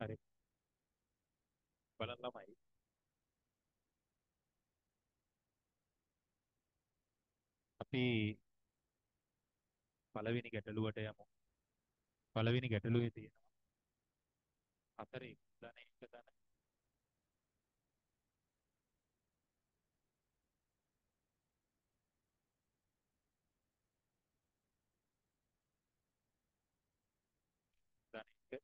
හරි බලන්න ළමයි. අපි පළවෙනි ගැටලුවට යමු. පළවෙනි ගැටලුවේ තියෙනවා 4 ධන 1 ධන ධන 1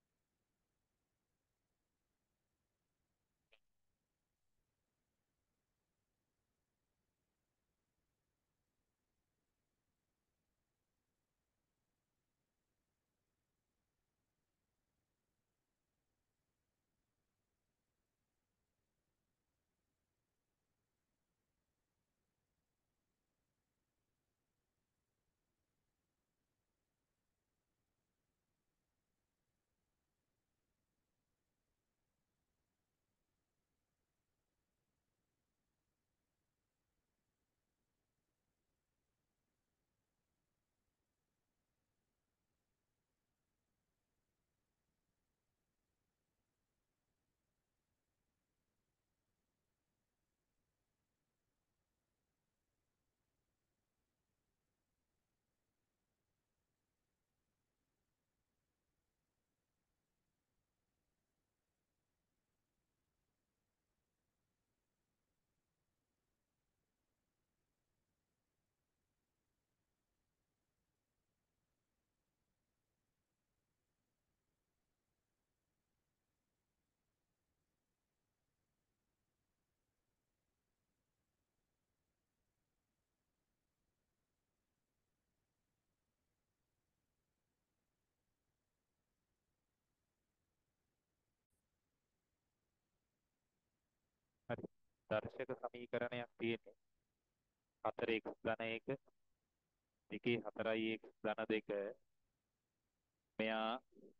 හරි දර්ශක සමීකරණයක් තියෙන්නේ 4x ධන 1 2 4x ධන 2 මෙයා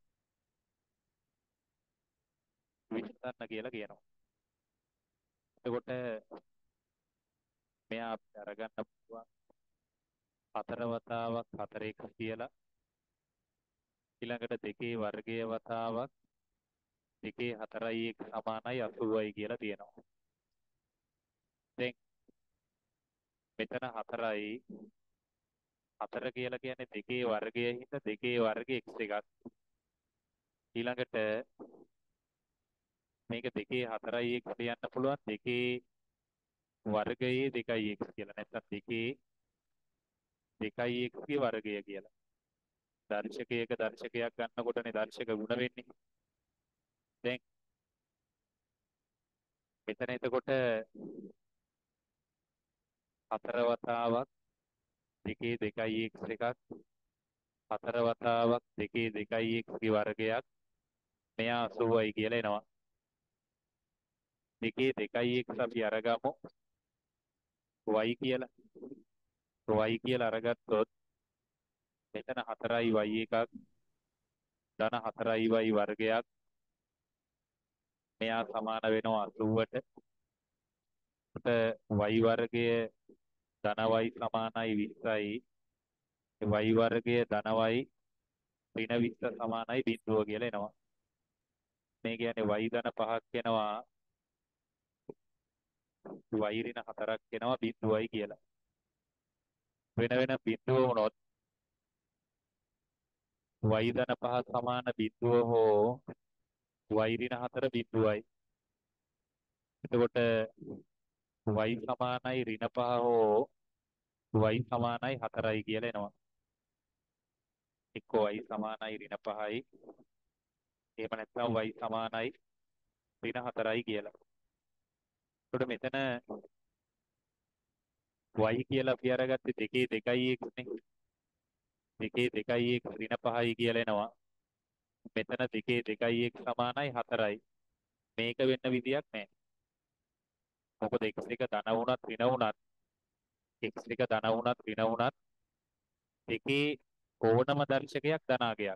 විශ්ලේෂණ කියලා කියනවා. එතකොට මෙයා අපිට අරගන්න පුළුවන් 4 වතාවක් 4x කියලා ඊළඟට 2 වර්ගයේ වතාවක් 2 4යි 1 සමානයි 80යි කියලා තියෙනවා. දැන් මෙතන 4යි 4 කියලා කියන්නේ 2 වර්ගයේ හින්දා 2 වර්ගයේ x එකක්. ඊළඟට මේක 2 4යි 1 ලියන්න පුළුවන් 2 වර්ගයේ 2යි x කියලා. නැත්නම් 2 2යි x ගේ වර්ගය කියලා. දර්ශකයක දර්ශකයක් ගන්නකොටනේ දර්ශක ගුණ වෙන්නේ. දැන් මෙතන එතකොට 4 වතාවක් 2 2යි x එකක් 4 වතාවක් 2 2යි x ගේ වර්ගයක් මෙයා 80යි කියලා එනවා. 2 2යි x අපි අරගමු y කියලා. y කියලා අරගත්තොත් මෙතන 4යි y එකක් ධන 4යි y වර්ගයක් මෙයා සමාන වෙනවා 80ට. එතකොට y වර්ගය ධන y සමානයි 20යි. y වර්ගය ධන y ඍණ 20 සමානයි 0 කියලා එනවා. මේ කියන්නේ y ධන 5ක් එනවා y ඍණ 4ක් එනවා 0යි කියලා. වෙන වෙන බිඳුව වුණොත් y ධන 5 සමාන බිඳුව හෝ y ඍණ 4 බිඳුවයි. එතකොට y සමානයි ඍණ 5 හෝ y සමානයි 4යි කියලා එනවා. එක්ක y සමානයි ඍණ 5යි. එහෙම නැත්නම් y සමානයි ඍණ 4යි කියලා. එතකොට මෙතන y කියලා අපි අරගත්තේ 2 2යි x නේ. 2 2යි x ඍණ 5යි කියලා එනවා. මෙතන 2 2යි x සමානයි 4යි. මේක වෙන්න විදියක් නැහැ. මොකද x එක ධන වුණත් ඍණ වුණත් x එක ධන වුණත් ඍණ වුණත් දෙකේ ඕනම දර්ශකයක් ධනාගයක්.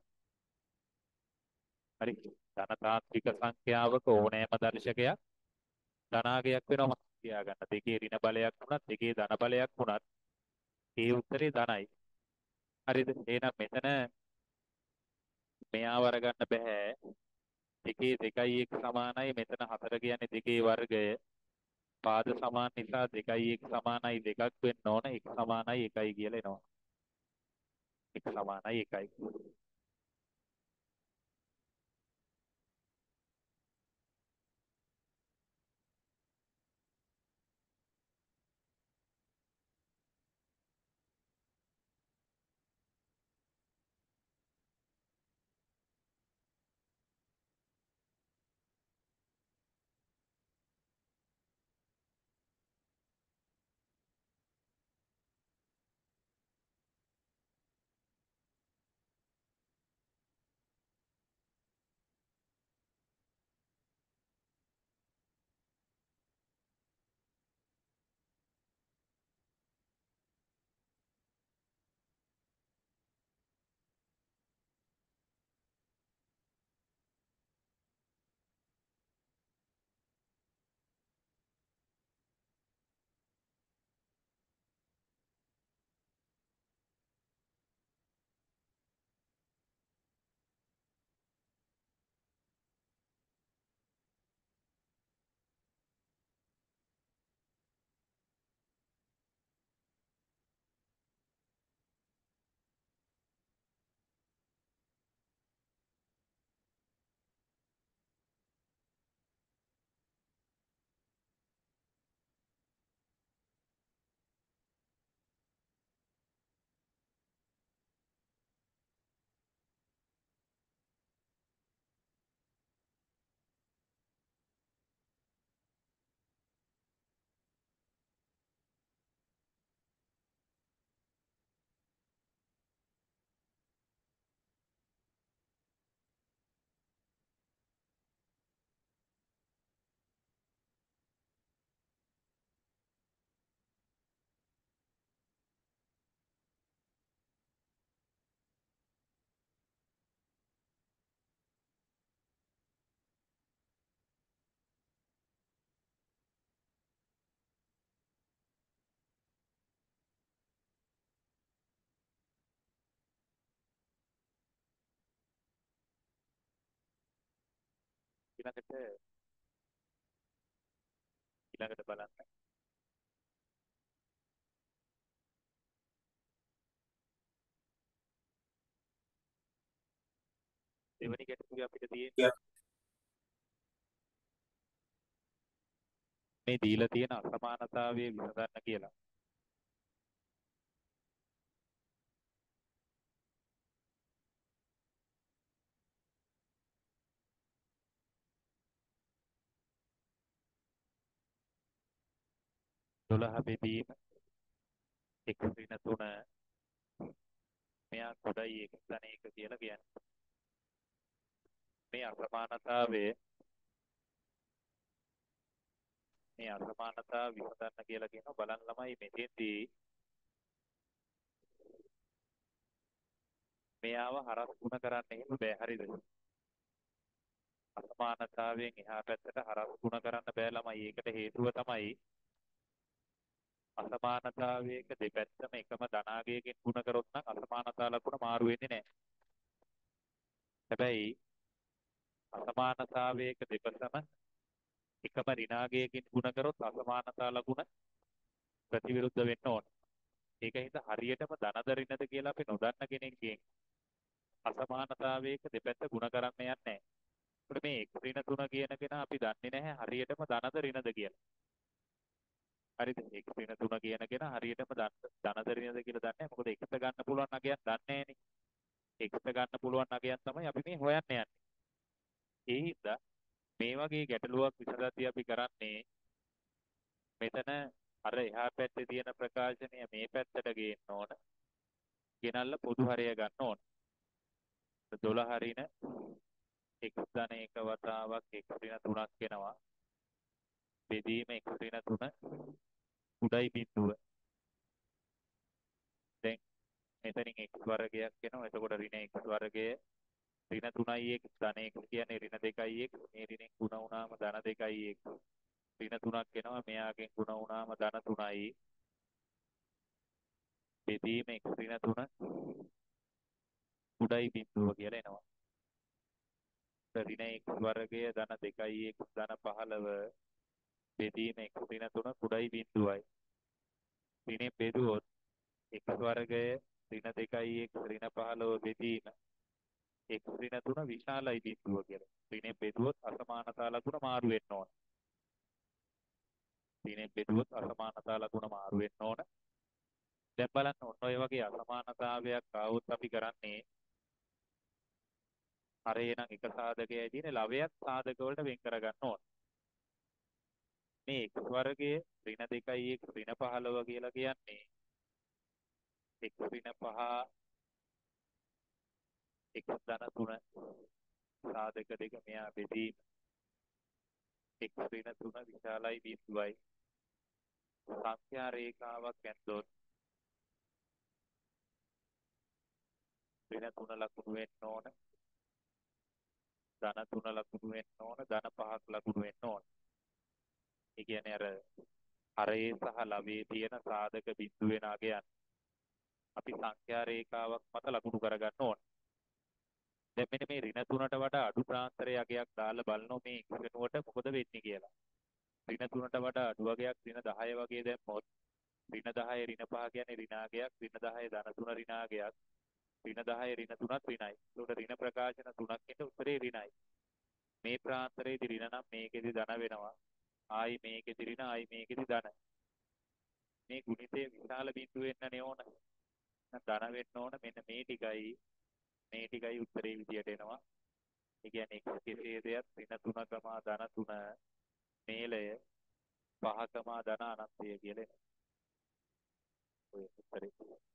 හරි. ධන තාන්ත්‍රික සංඛ්‍යාවක ඕනෑම දර්ශකයක් ධනාගයක් වෙනවා තියාගන්න. දෙකේ ඍණ බලයක් වුණත් දෙකේ ධන බලයක් වුණත් ඒ උත්තරේ ධනයි. හරිද? එහෙනම් මෙතන මෙයාව අරගන්න බෑ. දෙකේ 2යි 1 සමානයි. මෙතන 4 කියන්නේ දෙකේ වර්ගය. පාද සමාන නිසා 2යි 1 සමානයි 2ක් වෙන්න ඕන. 1 සමානයි 1යි කියලා එනවා. 1 සමානයි 1යි. ඊළඟට බලන්න. දෙවෙනි ගැටලුවේ අපිට තියෙන්නේ මේ දීලා තියෙන අසමානතාවය විසඳන්න කියලා. දොළහ බෙදීම එක් ඍණ 3 මෙයා කුඩයි 1 ධන 1 කියලා කියන්නේ. මේ අසමානතාවය විසඳන්න කියලා කියනවා. බලන්න ළමයි මෙතෙන්දී මෙයාව හරස් ගුණ කරන්න එහෙම බෑ. හරිද? අසමානතාවයෙන් එහා පැත්තට හරස් ගුණ කරන්න බෑ ළමයි. ඒකට හේතුව තමයි අසමානතාවයක දෙපැත්තම එකම ධනාගයකින් ගුණ කරොත් නම් අසමානතා ලකුණ මාරු වෙන්නේ නැහැ. හැබැයි අසමානතාවයක දෙපැත්තම එකම ඍණාගයකින් ගුණ කරොත් අසමානතා ලකුණ ප්‍රතිවිරුද්ධ වෙන්න ඕන. ඒක හින්දා හරියටම ධනද ඍණද කියලා අපි නොදන්න කෙනෙක්ගෙන් අසමානතාවයක දෙපැත්ත ගුණ කරන්න යන්නේ නැහැ. ඒකට මේ x ඍණ 3 කියන කෙනා අපි දන්නේ නැහැ හරියටම ධනද ඍණද කියලා. හරිද? x ඍණ 3 කියන කෙනා හරියටම ධනද ඍණද කියලා දන්නේ නැහැ. මොකද x ගන්න පුළුවන් නගයක් දන්නේ නැහනේ. x ගන්න පුළුවන් නගයක් තමයි අපි මේ හොයන්න යන්නේ. ඒ හින්දා මේ වගේ ගැටලුවක් විසඳද්දී අපි කරන්නේ මෙතන අර එහා පැත්තේ තියෙන ප්‍රකාශනය මේ පැත්තට ගේන්න ඕන. ගෙනල්ලා පොදු හරය ගන්න ඕන. 12 හරින x ධන 1 වතාවක් x ඍණ 3ක් එනවා. බෙදීම x ඍණ 3 උඩයි බිඳුව. දැන් මෙතනින් x වර්ගයක් එනවා. එතකොට ඍණ x වර්ගය ඍණ 3යි x ධන 1 කියන්නේ ඍණ 2යි x. මේ ඍණෙන් ගුණ වුණාම ධන 2යි x. ඍණ 3ක් එනවා. මෙයාගෙන් ගුණ වුණාම ධන 3යි. බෙදීම x ඍණ 3 උඩයි බිඳුව කියලා එනවා. ඍණ x වර්ගය ධන 2x ධන 15 බෙදීම x ඍණ 3 කුඩයි බිඳුවයි. ඍණේ බෙදුවොත් x වර්ගය ඍණ 2x ඍණ 15 බෙදීම x ඍණ 3 විශාලයි බිඳුව කියලා. ඍණේ බෙදුවොත් අසමානතා ලකුණ මාරු වෙන්න ඕන. ඍණේ බෙදුවොත් අසමානතා ලකුණ මාරු වෙන්න ඕන. දැන් බලන්න ඔන්න ඔය වගේ අසමානතාවයක් ආවොත් අපි කරන්නේ අර එනං එක සාධකයයි තියෙන ලවයක් සාධක වලට වෙන් කර ගන්න ඕන. මේ x වර්ගයේ ඍණ 2x ඍණ 15 කියලා කියන්නේ x ඍණ 5 x ධන 3 සාධක දෙක මෙයා බෙදීම x ඍණ 3 විශාලයි බිඳුවයි සංඛ්‍යා රේඛාවක් ඇද්දොත් ඍණ 3 ලකුණු වෙන්න ඕන ධන 3 ලකුණු වෙන්න ඕන ධන 5ක් ලකුණු වෙන්න ඕන. ඒ කියන්නේ අර හරයේ සහ ලවයේ තියෙන සාධක බිඳු වෙන අගයන් අපි සංඛ්‍යා රේඛාවක් මත ලකුණු කරගන්න ඕන. දැන් මෙන්න මේ ඍණ 3ට වඩා අඩු ප්‍රාන්තරයේ අගයක් දාලා බලනවා මේ x වෙනුවට මොකද වෙන්නේ කියලා. ඍණ 3ට වඩා අඩු අගයක් ඍණ 10 වගේ දැම්මොත් ඍණ 10 ඍණ 5 කියන්නේ ඍණාගයක් ඍණ 10 ධන 3 ඍණාගයක් ඍණ 10 ඍණ 3ත් ඍණයි. ඒකට ඍණ ප්‍රකාශන තුනක් ඉන්න උත්තරේ ර්ණයි. මේ ප්‍රාන්තරයේදී ඍණ නම් මේකෙදි ධන වෙනවා. ආයි මේකෙදි ඍණ ආයි මේකෙදි ධන. මේ ගුණිතේ විශාල බිඳුව වෙන්නනේ ඕන. ධන වෙන්න ඕන මෙන්න මේ ටිකයි උත්තරේ විදියට එනවා. ඒ කියන්නේ x කෙසේ දෙයක් ඍණ 3 ධන 3 මේලය 5 ධන අනන්තය කියලා එනවා. ඔය උත්තරේ.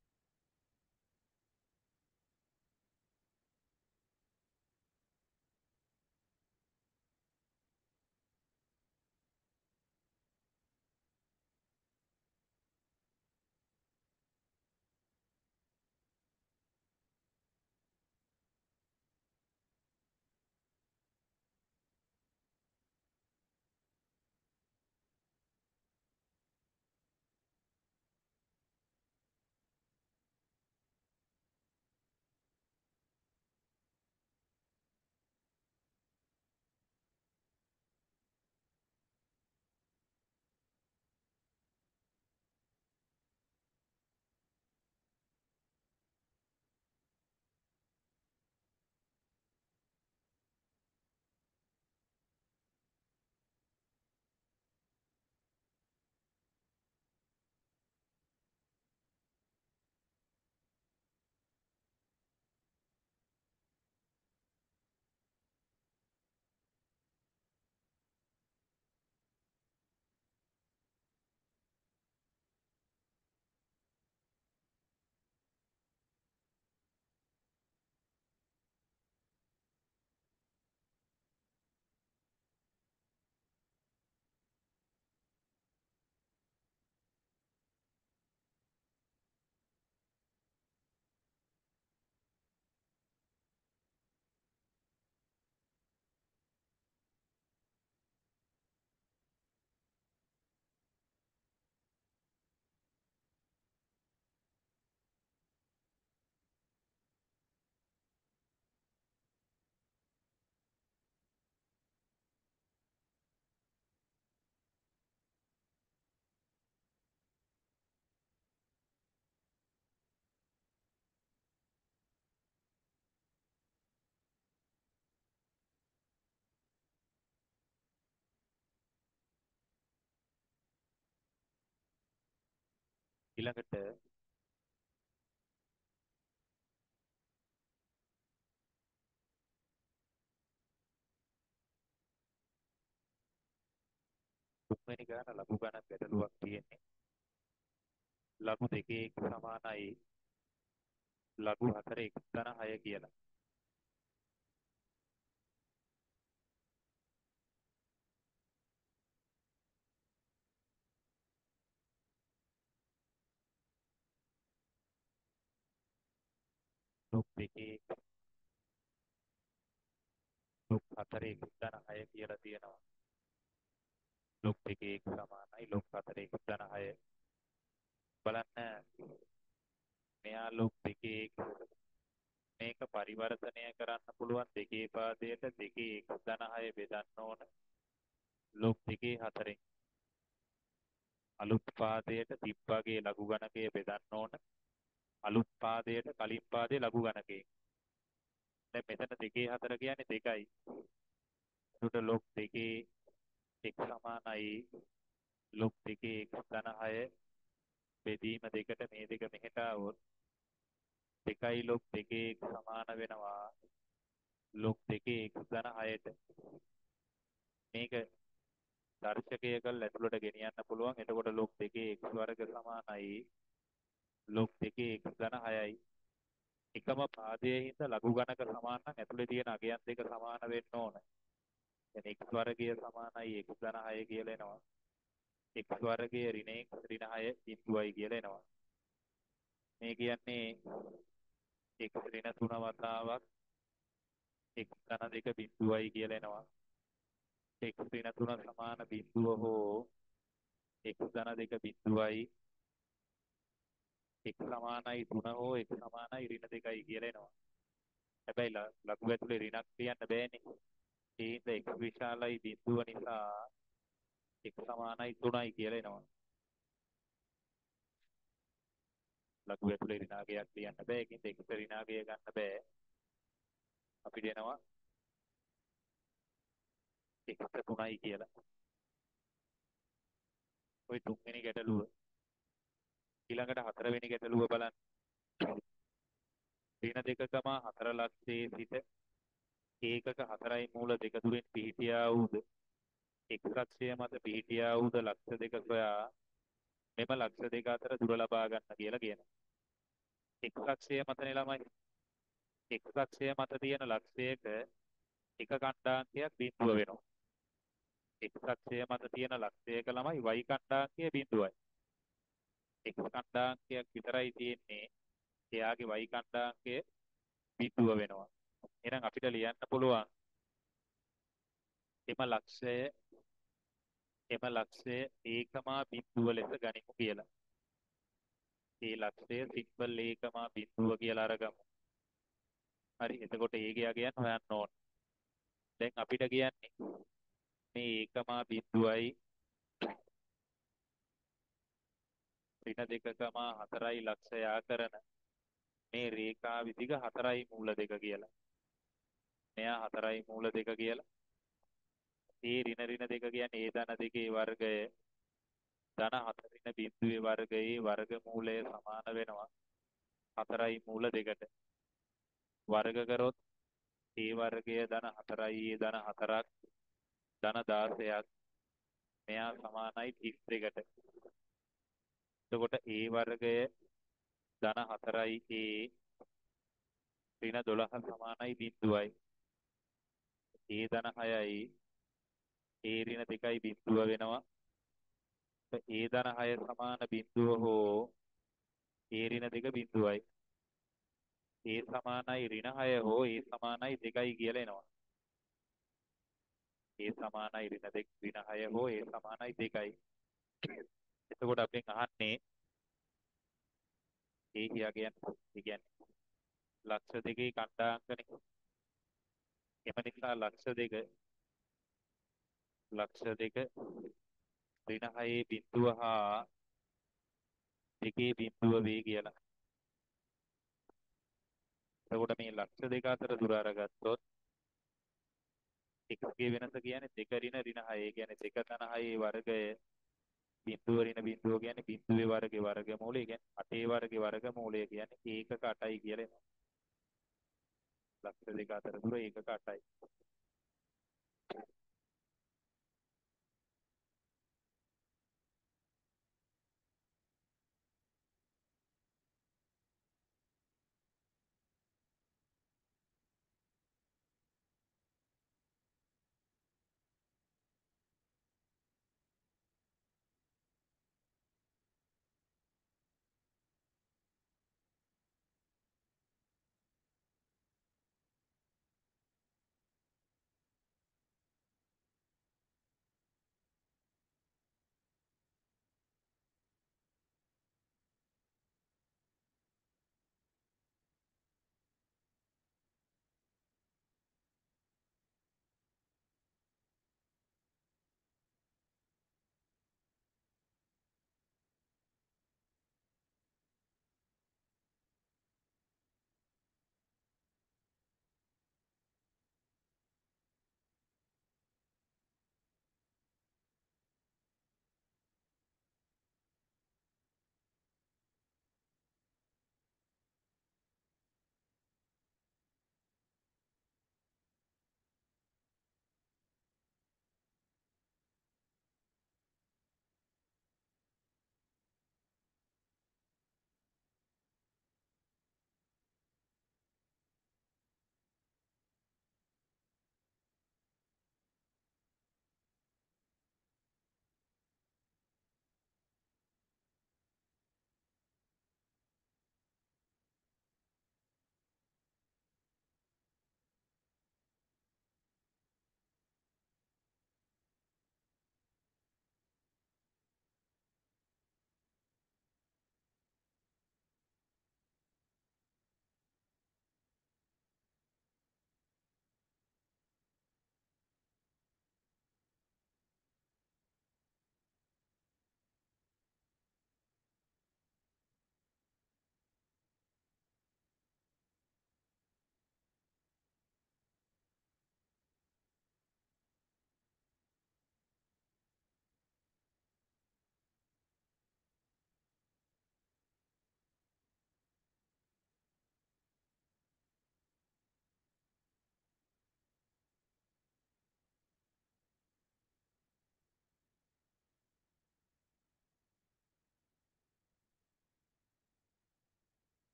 ඊළඟට තුන්වෙනි ගාන ලඝු ගණන් ගැටලුවක් තියෙන්නේ. ලඝු දෙකේ x සමානයි ලඝු 4 x ධන 6 කියලා. ලොක් දෙකේ ලොක් 4 x ධන 6 කියලා තියෙනවා. ලොක් දෙකේ x සමානයි ලොක් 4 x ධන 6. බලන්න මෙයා ලොක් දෙකේ x මේක පරිවර්තනය කරන්න පුළුවන් දෙකේ පාදයට දෙකේ 1/6 බෙදන්න ඕන log 2/4. අලුත් පාදයට තිබ්බගේ ලඝු ගණකය බෙදන්න ඕන අලුත් පාදයට කලින් පාදේ ලඝු ගණකයෙන්. දැන් මෙතන 2/4 කියන්නේ 2යි. ඒකට log 2 x සමානයි log 2 x/6 බෙදීම දෙකට මේ දෙක මෙහෙට આવොත් 2යි log 2 x සමාන වෙනවා log 2 x/6ට. මේක දර්ශකය කළ ඇතුළට ගෙනියන්න පුළුවන්. එතකොට log 2 x වර්ග සමානයි log 2 x/6යි. එකම පාදයේ හින්දා ලඝු ගණක සමාන නම් ඇතුලේ තියෙන අගයන් දෙක සමාන වෙන්න ඕන. يعني x වර්ගය සමානයි x/6 කියලා එනවා. x වර්ගය ඍණ x ඍණ 6 බිඳුවයි කියලා එනවා. මේ කියන්නේ x ඍණ 3 වතාවක් x ධන 2 බිඳුවයි කියලා එනවා. x ඍණ 3 සමාන බිඳුව හෝ x ධන 2 බිඳුවයි x සමානයි 3 හෝ x සමානයි ඍණ 2යි කියලා එනවා. හැබැයි ලඝු ඇතුලේ ඍණක් තියන්න බෑනේ. ඒ හින්දා x විශාලයි බිඳුව නිසා x සමානයි 3යි කියලා එනවා. ලඝු ඇතුලේ ඍණාගයක් ලියන්න බෑ. ඒකින්ද x ඍණාගය ගන්න බෑ. අපිට එනවා x 3යි කියලා. ওই තුන්වෙනි ගැටලුව. ඊළඟට හතරවෙනි ගැටලුව බලන්න. ඍණ 2,4 ලක්ෂයේ සිට ඒකක 4යි මූල 2 දුරින් පිහිටියා වූද x අක්ෂය මත පිහිටියා වූද ලක්ෂ දෙක සොයා මෙම ලක්ෂ දෙක අතර දුර ලබා ගන්න කියලා කියනවා. x අක්ෂය මතනේ ළමයි. x අක්ෂය මත තියෙන ලක්ෂයක එක කණ්ඩාංකයක් බිඳුව වෙනවා. x අක්ෂය මත තියෙන ලක්ෂයක ළමයි y කණ්ඩාංකය බිඳුවයි. x කණ්ඩාංකයක් විතරයි තියෙන්නේ. එයාගේ y කණ්ඩාංකය බිඳුව වෙනවා. එහෙනම් අපිට ලියන්න පුළුවන් එම ලක්ෂය ඒකමා බිඳුව ලෙස ගනිමු කියලා. ඒ ලක්ෂය සිම්පල් ඒකමා බිඳුව කියලා අරගමු. හරි. එතකොට ඒකයා කියන්න හොයන්න ඕන. දැන් අපිට කියන්නේ මේ ඒකමා බිඳුවයි ඍණ 2,4යි ලක්ෂයා කරන මේ රේඛාව දිග 4යි මූල 2 කියලා. මෙයා 4යි මූල 2 කියලා. ඒ ඍණ 2 කියන්නේ ඒ ධන දෙකේ වර්ගය ධන 4 ඍණ බිඳුවේ වර්ගයේ වර්ගමූලය සමාන වෙනවා 4යි මූල 2ට. වර්ග කරොත් ඒ වර්ගය ධන 4යි ඒ ධන 4ක් ධන 16ක් මෙයා සමානයි 32ට. එතකොට ඒ වර්ගය ධන 4යි ඒ ඍණ 12 සමානයි බිඳුවයි. ඒ ධන 6යි ඒ ඍණ 2යි බිඳුව වෙනවා. ඒ ධන 6 සමාන බිඳුව හෝ ඒ ඍණ 2 බිඳුවයි. ඒ සමානයි ඍණ 6 හෝ ඒ සමානයි 2යි කියලා එනවා. ඒ සමානයි ඍණ 2 ඍණ 6 හෝ ඒ සමානයි 2යි. එතකොට අපෙන් අහන්නේ ඒ කියන්නේ ලක්ෂ දෙකේ කණ්ඩාංකනේ. එම නිසා ලක්ෂ දෙක ඍණ 6 බිඳුව හා 2 බිඳුව වේ කියලා. එතකොට මේ ලක්ෂ දෙක අතර දුර අරගත්තොත් x ගේ වෙනස කියන්නේ 2 ඍණ 6. ඒ කියන්නේ 2 ධන 6 වර්ගය බිඳුව ඍණ බිඳුව කියන්නේ බිඳුවේ වර්ගේ වර්ගමූලය. කියන්නේ 8 වර්ගේ වර්ගමූලය කියන්නේ ඒකක 8යි කියලා එනවා. ලක්ෂ දෙක අතර දුර ඒකක 8යි.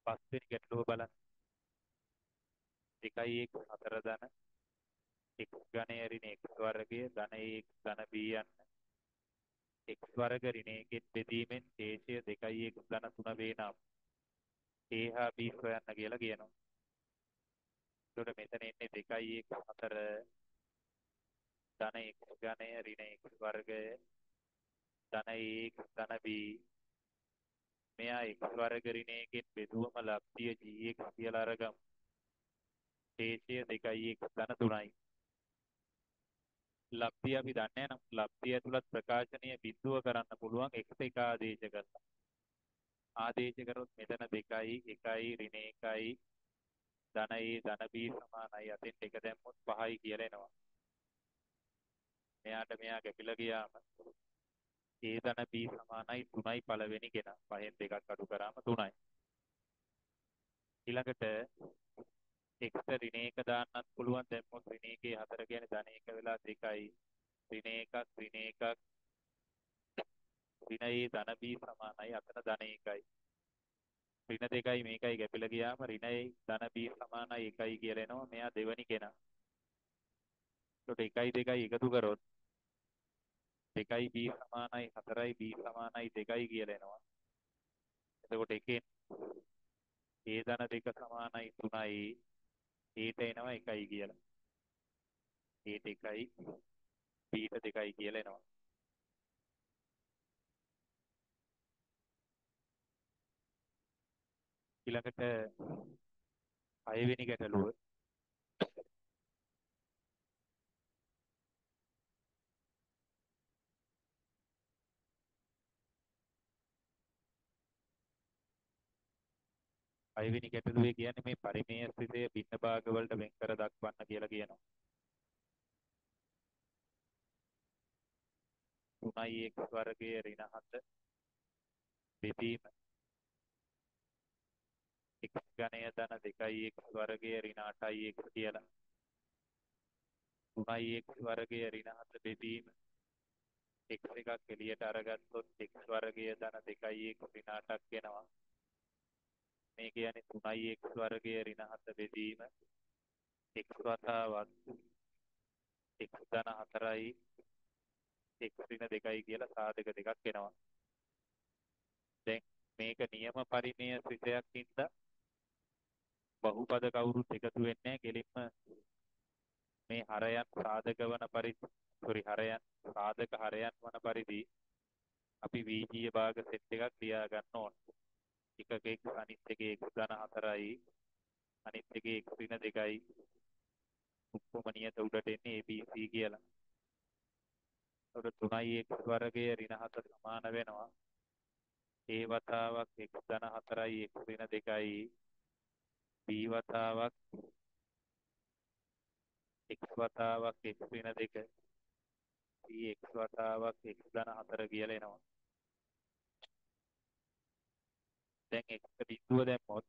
පස්වෙනි ගැටලුව බලන්න. 2 4 ධන x ඝනය ඍණ x වර්ගය ධන a x ධන b යන්න x වර්ග ඍණ 1 බෙදීමෙන් ශේෂය 2x ධන 3 වේ නම් a හා b හොයන්න කියලා කියනවා. එතකොට මෙතන ඉන්නේ 2x 4 ධන x ඝනය ඍණ x වර්ගය ධන ax ධන b මෙයා x වර්ග ඍණ 1 බෙදුවම ලක්තිය gx කියලා අරගමු. ශේෂය 2x ධන 3යි. ලබ්ධිය අපි දන්නේ නැහැ නම් ලබ්ධිය ඇතුළත් ප්‍රකාශනීය බිඳුව කරන්න පුළුවන් x එක ආදේශ කරලා. ආදේශ කරොත් මෙතන 2යි 1යි ඍණ 1යි ධන a ධන b සමානයි. අතෙන් එක දැම්මොත් 5යි කියලා එනවා. මෙයාට මෙයා කැපිලා ගියාම a ධන b සමානයි 3යි පළවෙනි කෙනා. 5න් 2ක් අඩු කරාම 3යි. ඊළඟට x ඍණ 1 දාන්නත් පුළුවන්. දැම්මොත් ඍණ 1 4 කියන්නේ ධන 1 වෙලා 2යි. ඍණ 1ක් ඍණ 1ක් ඍණ a ධන b සමානයි. අතන ධන 1යි. ඍණ 2යි මේකයි කැපිලා ගියාම ඍණ a ධන b සමානයි 1යි කියලා එනවා. මෙයා දෙවනි කෙනා. ඒකට 1යි 2යි එකතු කරොත් 2යි b සමානයි 4යි b සමානයි 2යි කියලා එනවා. එතකොට එකෙන් a ධන 2 සමානයි 3යි. ඒට එනවා 1යි කියලා. ඒට 1යි බීට 2යි කියලා එනවා. ඊළඟට 6 වෙනි ගැටලුව. පළවෙනි ගැටලුවේ කියන්නේ මේ පරිමේය ස්ථිතය භින්න භාග වලට වෙන් කර දක්වන්න කියලා කියනවා. 3x වර්ගයේ ඍණ 7 බෙදීම x ඝනය ධන 2x වර්ගයේ ඍණ 8x කියලා. 3x වර්ගයේ ඍණ 7 බෙදීම x එකක් එළියට අරගත්තොත් x වර්ගයේ ධන 2x ඍණ 8ක් වෙනවා. මේ කියන්නේ 3x වර්ගයේ ඍණ 7 බෙදීම x වතාවක් x ධන 4යි x ඍණ 2යි කියලා සාධක දෙකක් එනවා. දැන් මේක නියම පරිමේය ස්ථිතයක් හින්දා බහුපද කවුරුත් එකතු වෙන්නේ කෙලින්ම මේ හරයන් සාධක වන පරිදි හරයන් සාධක හරයන් වන පරිදි අපි වීජීය භාග සෙට් එකක් ලියා ගන්න ඕන. එකක x අනිත් එකේ x ධන 4යි අනිත් එකේ x ඍණ 2යි උප්පම නියත උඩට එන්නේ ABC කියලා. ඒකට 3x වර්ගයේ ඍණ 7 සමාන වෙනවා. a වතාවක් x ධන 4යි x ඍණ 2යි b වතාවක් x වතාවක් x ඍණ 2 c x වතාවක් x ධන 4 කියලා එනවා. දැන් x බිඳුව දැම්මොත්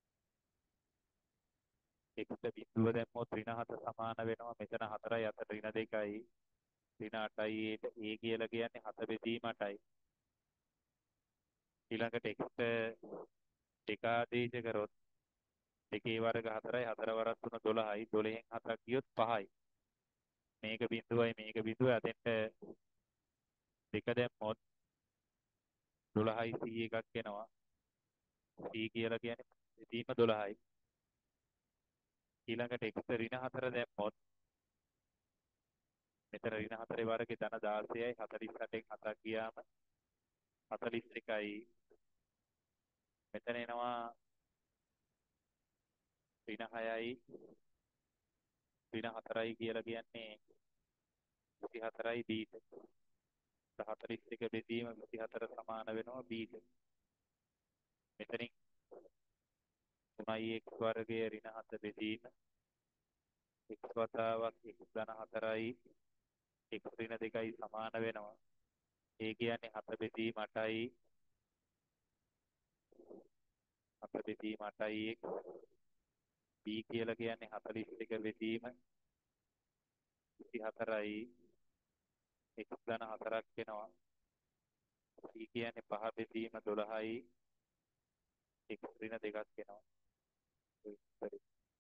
x බිඳුව දැම්මොත් ඍණ 7 සමාන වෙනවා. මෙතන 4යි 4 ඍණ 2යි ඍණ 8යි a කියලා කියන්නේ 7 බෙදීම 8යි. ඊළඟට x දෙක ආදේශ කරොත් 2 වර්ග 4යි 4 වරක් 3 12යි 12න් 7ක් ගියොත් 5යි. මේක බිඳුවයි මේක බිඳුවයි අතෙන්ට දෙක දැම්මොත් 12යි c එකක් එනවා. c කියලා කියන්නේ බෙදීම 12යි. ඊළඟට x ඍණ 4 දැම්මොත් මෙතන ඍණ 4 වර්ගේ ධන 16යි 48න් 7ක් ගියාම 41යි. මෙතන එනවා ඍණ 6යි ඍණ 4යි කියලා කියන්නේ 24යි බීට. 41 බෙදීම 24 සමාන වෙනවා බීට. මෙතනින් 3x වර්ගයේ ඍණ 7 බෙදීම x වතාවක් x ධන 4යි x ඍණ 2යි සමාන වෙනවා. ඒ කියන්නේ 7 බෙදීම 8යි 7 බෙදීම 8යි x b කියලා කියන්නේ 41 බෙදීම 24යි x ධන 4ක් වෙනවා. c කියන්නේ 5 බෙදීම 12යි x ඍණ දෙකක් එනවා. හරි.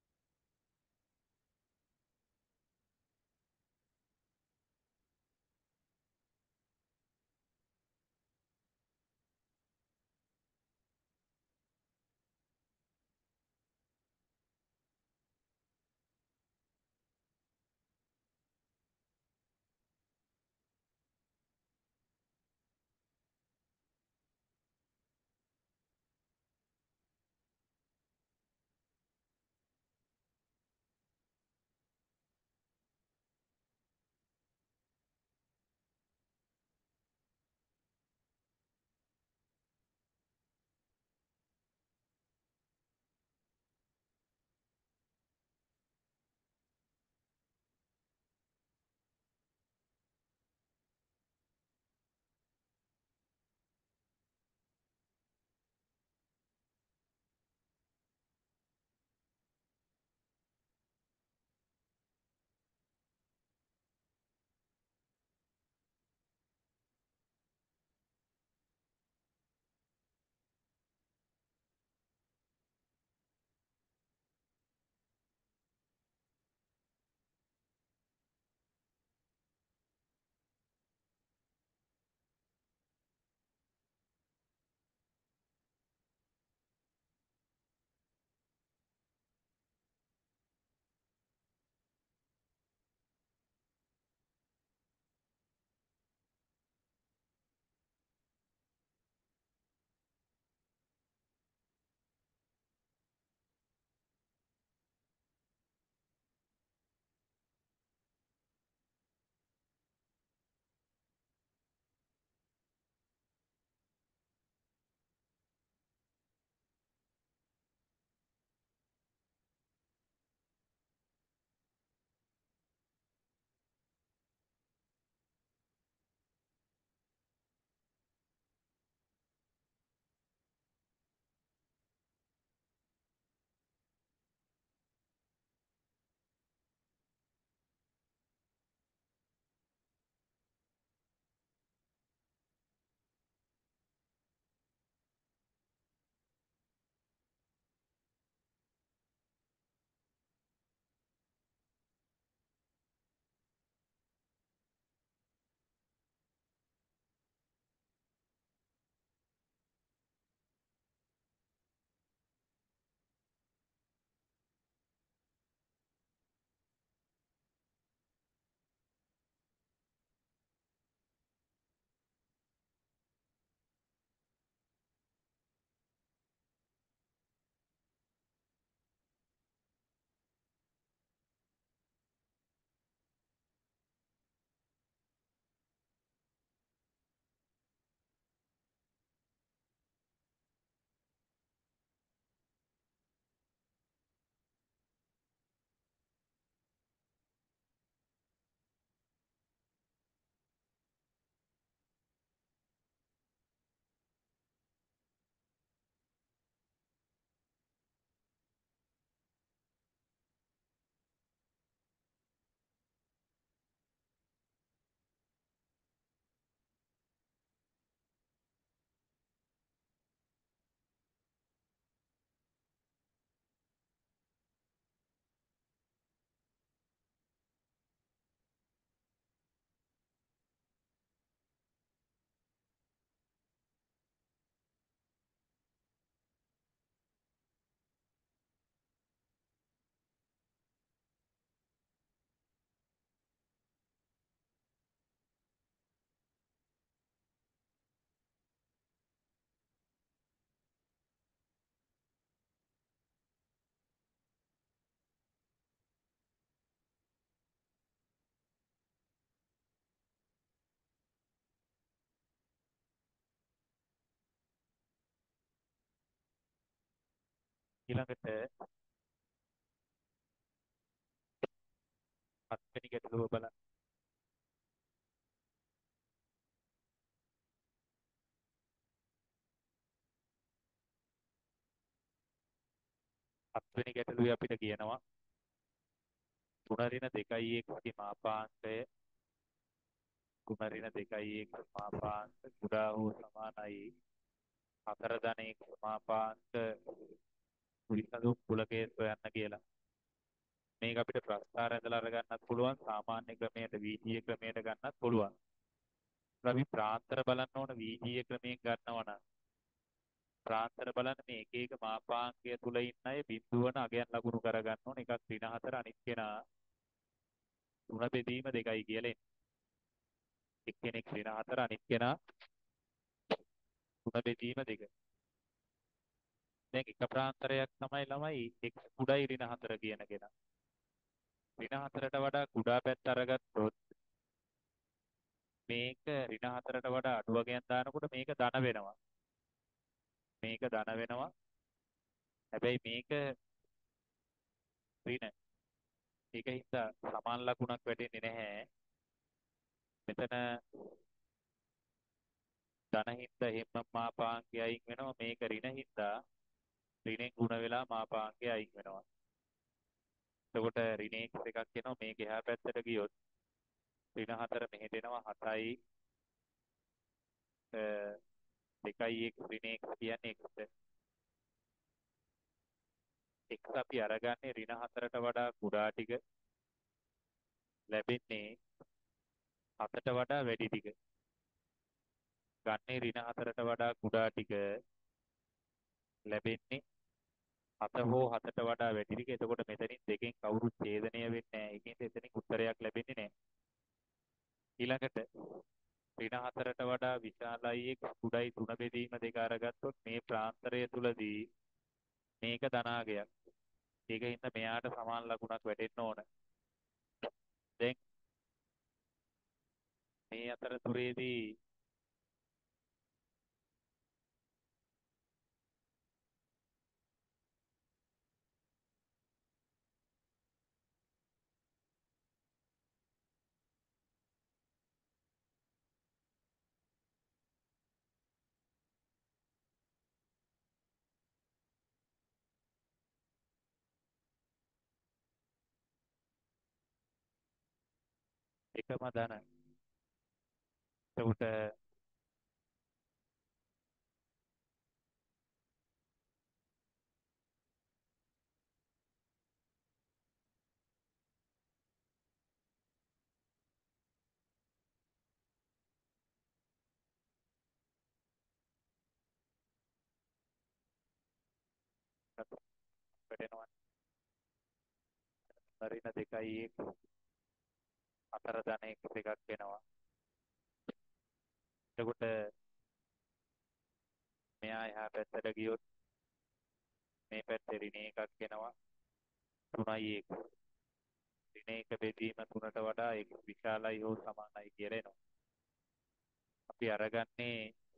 ඊළඟට හත්වෙනි ගැටලුව බලන්න. හත්වෙනි ගැටලුවේ අපිට කියනවා 3 ඍණ 2x ගේ මාපාංකය 3 ඍණ 2x මාපාංක කුඩා හෝ සමානයි හතර ධනෙක සමාපාංක විසඳුම් කුලකයේ සොයන්න කියලා. මේක අපිට ප්‍රස්ථාර ඇදලා අරගන්නත් පුළුවන්, සාමාන්‍ය ක්‍රමයට VGA ක්‍රමයට ගන්නත් පුළුවන්. අපි ප්‍රාන්තර බලන්න ඕන VGA ක්‍රමයෙන් ගන්නවා නම් ප්‍රාන්තර බලන්න මේ එක එක මාපාංකය තුල ඉන්න අය බිඳුවන අගයන් ලකුණු කරගන්න ඕන. එකක් ඍණ 4 අනිත් කෙනා 3 බෙදීම 2යි කියලා එන්නේ. එක්කෙනෙක් ඍණ 4 අනිත් කෙනා 3 බෙදීම 2. දැන් එක ප්‍රාන්තරයක් තමයි ළමයි x කුඩායි ඍණ 4 කියන කෙනා. ඍණ 4ට වඩා කුඩා පැත්ත අරගත්තොත් මේක ඍණ 4ට වඩා අඩු වගයන් දානකොට මේක ධන වෙනවා. මේක ධන වෙනවා. හැබැයි මේක ඍණ. ඒකින්ද සමාන ලකුණක් වැටෙන්නේ නැහැ. මෙතන ධන හින්දා එහෙම මාපාංකය අයින් වෙනවා. මේක ඍණ හින්දා ඍණෙන් ගුණ වෙලා මාපාංකය අයින් වෙනවා. එතකොට ඍණ x එකක් එනවා. මේක එහා පැත්තට ගියොත් ඍණ 4 මෙහෙට එනවා 7යි 2යි x ඍණ x කියන්නේ x. x අපි අරගන්නේ ඍණ 4ට වඩා කුඩා ටික ලැබෙන්නේ 7ට වඩා වැඩි ටික. ගන්නේ ඍණ 4ට වඩා කුඩා ටික ලැබෙන්නේ 7 හෝ 7ට වඩා වැඩි ටික. එතකොට මෙතනින් දෙකෙන් කවුරුත් ඡේදනය වෙන්නේ නැහැ. ඒකෙන්ද එතනින් උත්තරයක් ලැබෙන්නේ නැහැ. ඊළඟට ඍණ 4ට වඩා විශාලයි x කුඩායි 3 බෙදීම 2 අරගත්තොත් මේ ප්‍රාන්තරය තුලදී මේක ධනාගයක්. ඒකින්ද මෙයාට සමාන ලකුණක් වැටෙන්න ඕන. දැන් මේ අතරතුරේදී එකම ධන. එතකොට වැටෙනවා. ඍණ 2යි x 4 ධන x එකක් වෙනවා. එතකොට මෙයා එහා පැත්තට ගියොත් මේ පැත්තේ ඍණ එකක් එනවා 3යි x. ඍණ 1 බෙදීම 3ට වඩා x විශාලයි හෝ සමානයි කියලා එනවා. අපි අරගන්නේ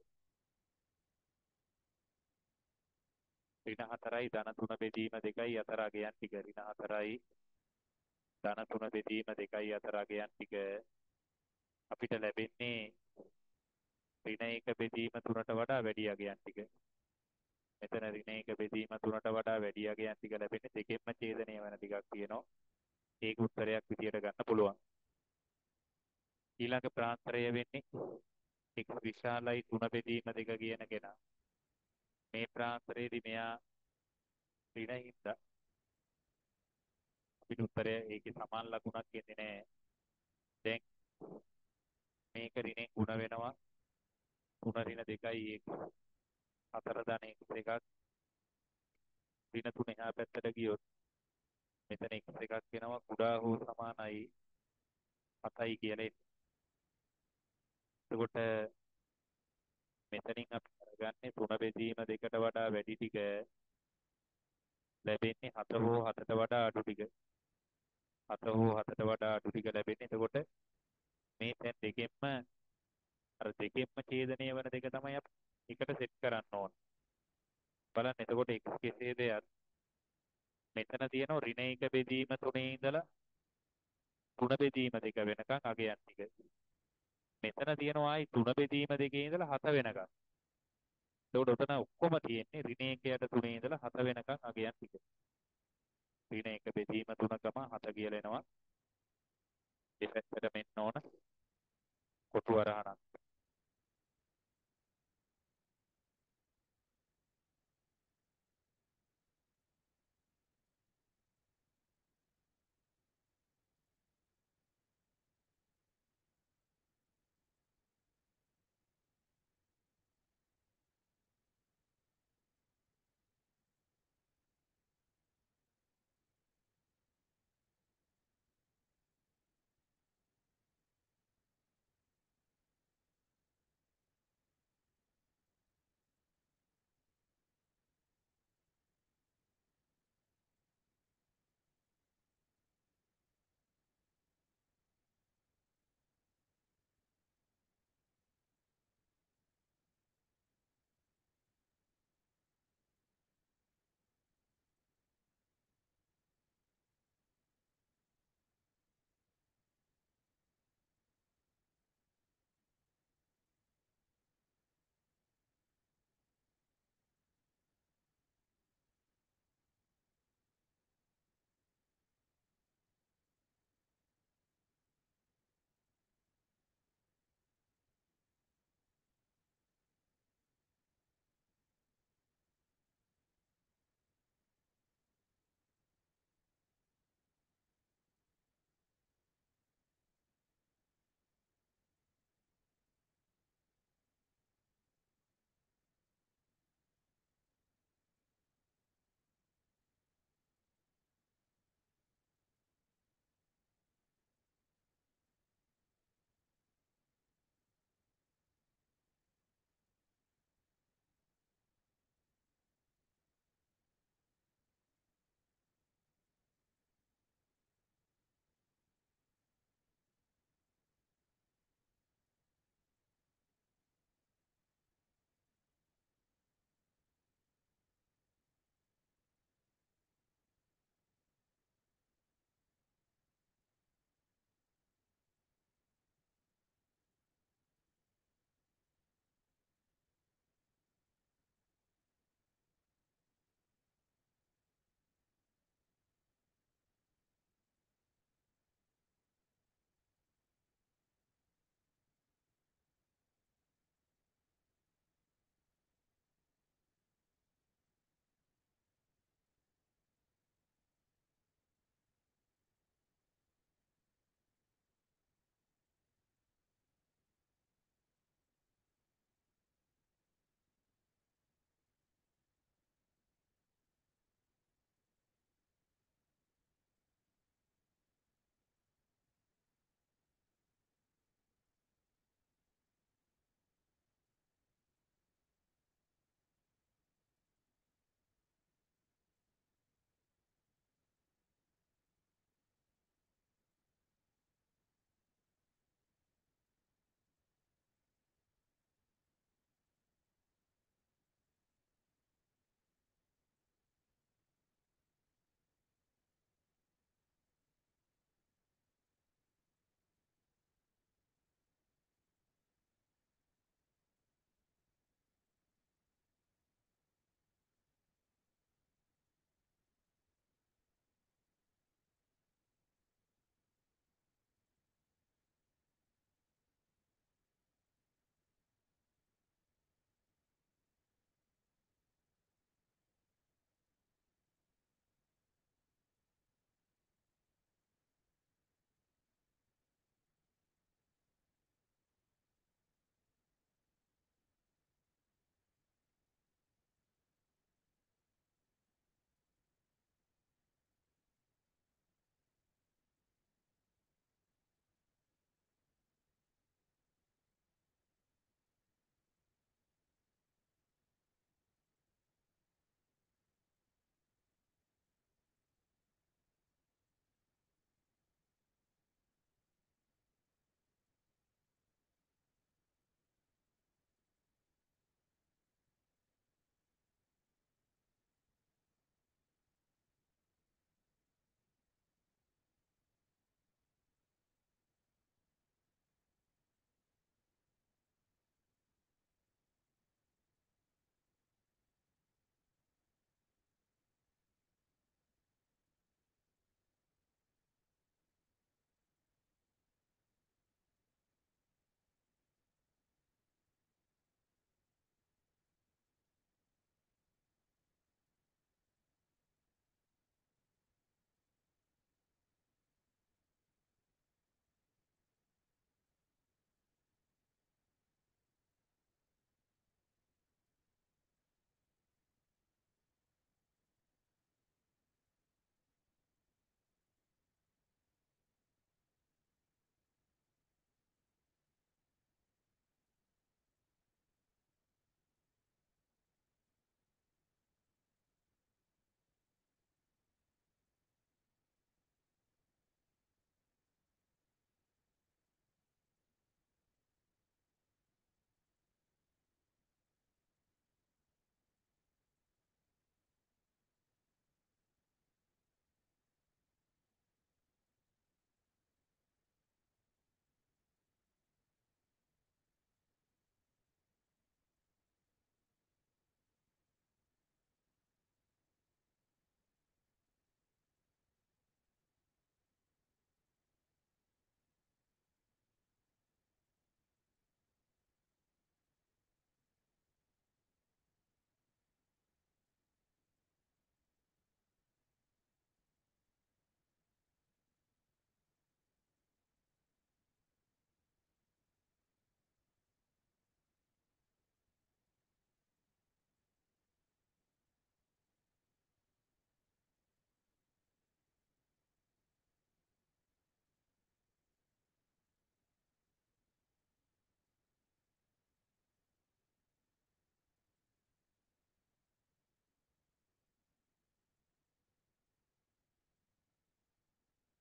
ඍණ 4යි ධන 3 බෙදීම 2යි අතර අගයන් ටික. ඍණ 4යි ධන 3 බෙදීම 2යි අතර අගයන් ටික අපිට ලැබෙන්නේ ඍණ 1 බෙදීම 3ට වඩා වැඩි අගයන් ටික. මෙතන ඍණ 1 බෙදීම 3ට වඩා වැඩි අගයන් ටික ලැබෙන්නේ දෙකෙන්ම ඡේදනය වෙන ටිකක් තියෙනවා. ඒක උත්තරයක් විදියට ගන්න පුළුවන්. ඊළඟ ප්‍රාන්තරය වෙන්නේ x විශාලයි 3 බෙදීම 2 කියන කෙනා. මේ ප්‍රාන්තරයේදී මෙයා ඍණ හින්දා අපිට උත්තරය ඒකේ සමාන ලකුණක් එන්නේ නැහැ. දැන් මේක ඍණෙන් ගුණ වෙනවා 3 ඍණ 2යි x 4 ධන x එකක් ඍණ 3 එහා පැත්තට ගියොත් මෙතන x එකක් වෙනවා කුඩා හෝ සමානයි 7යි කියලා. එතකොට මෙතනින් අපි අරගන්නේ 3 බෙදීම 2ට වඩා වැඩි ටික ලැබෙන්නේ 7 හෝ 7ට වඩා අඩු ටික. 7 හෝ 7ට වඩා අඩු ටික ලැබෙන්නේ. එතකොට මේ දැන් දෙකෙන්ම අර දෙකෙන්ම ඡේදනය වන දෙක තමයි අපි එකට සෙට් කරන්න ඕන. බලන්න එතකොට x කෙසේ දෙයක් මෙතන තියෙනවා ඍණ 1 බෙදීම 3 ඉඳලා 3 බෙදීම 2 වෙනකන් අගයන් ටික. මෙතන තියෙනවා ආයි 3 බෙදීම 2 ඉඳලා 7 වෙනකන්. එතකොට උතන ඔක්කොම තියෙන්නේ ඍණ 1යට 3 ඉඳලා 7 වෙනකන් අගයන් ටික. ඍණ 1 බෙදීම 3කම 7 කියලා එනවා. දෙපැත්තට මෙන්න ඕන කොටු වරහණක්.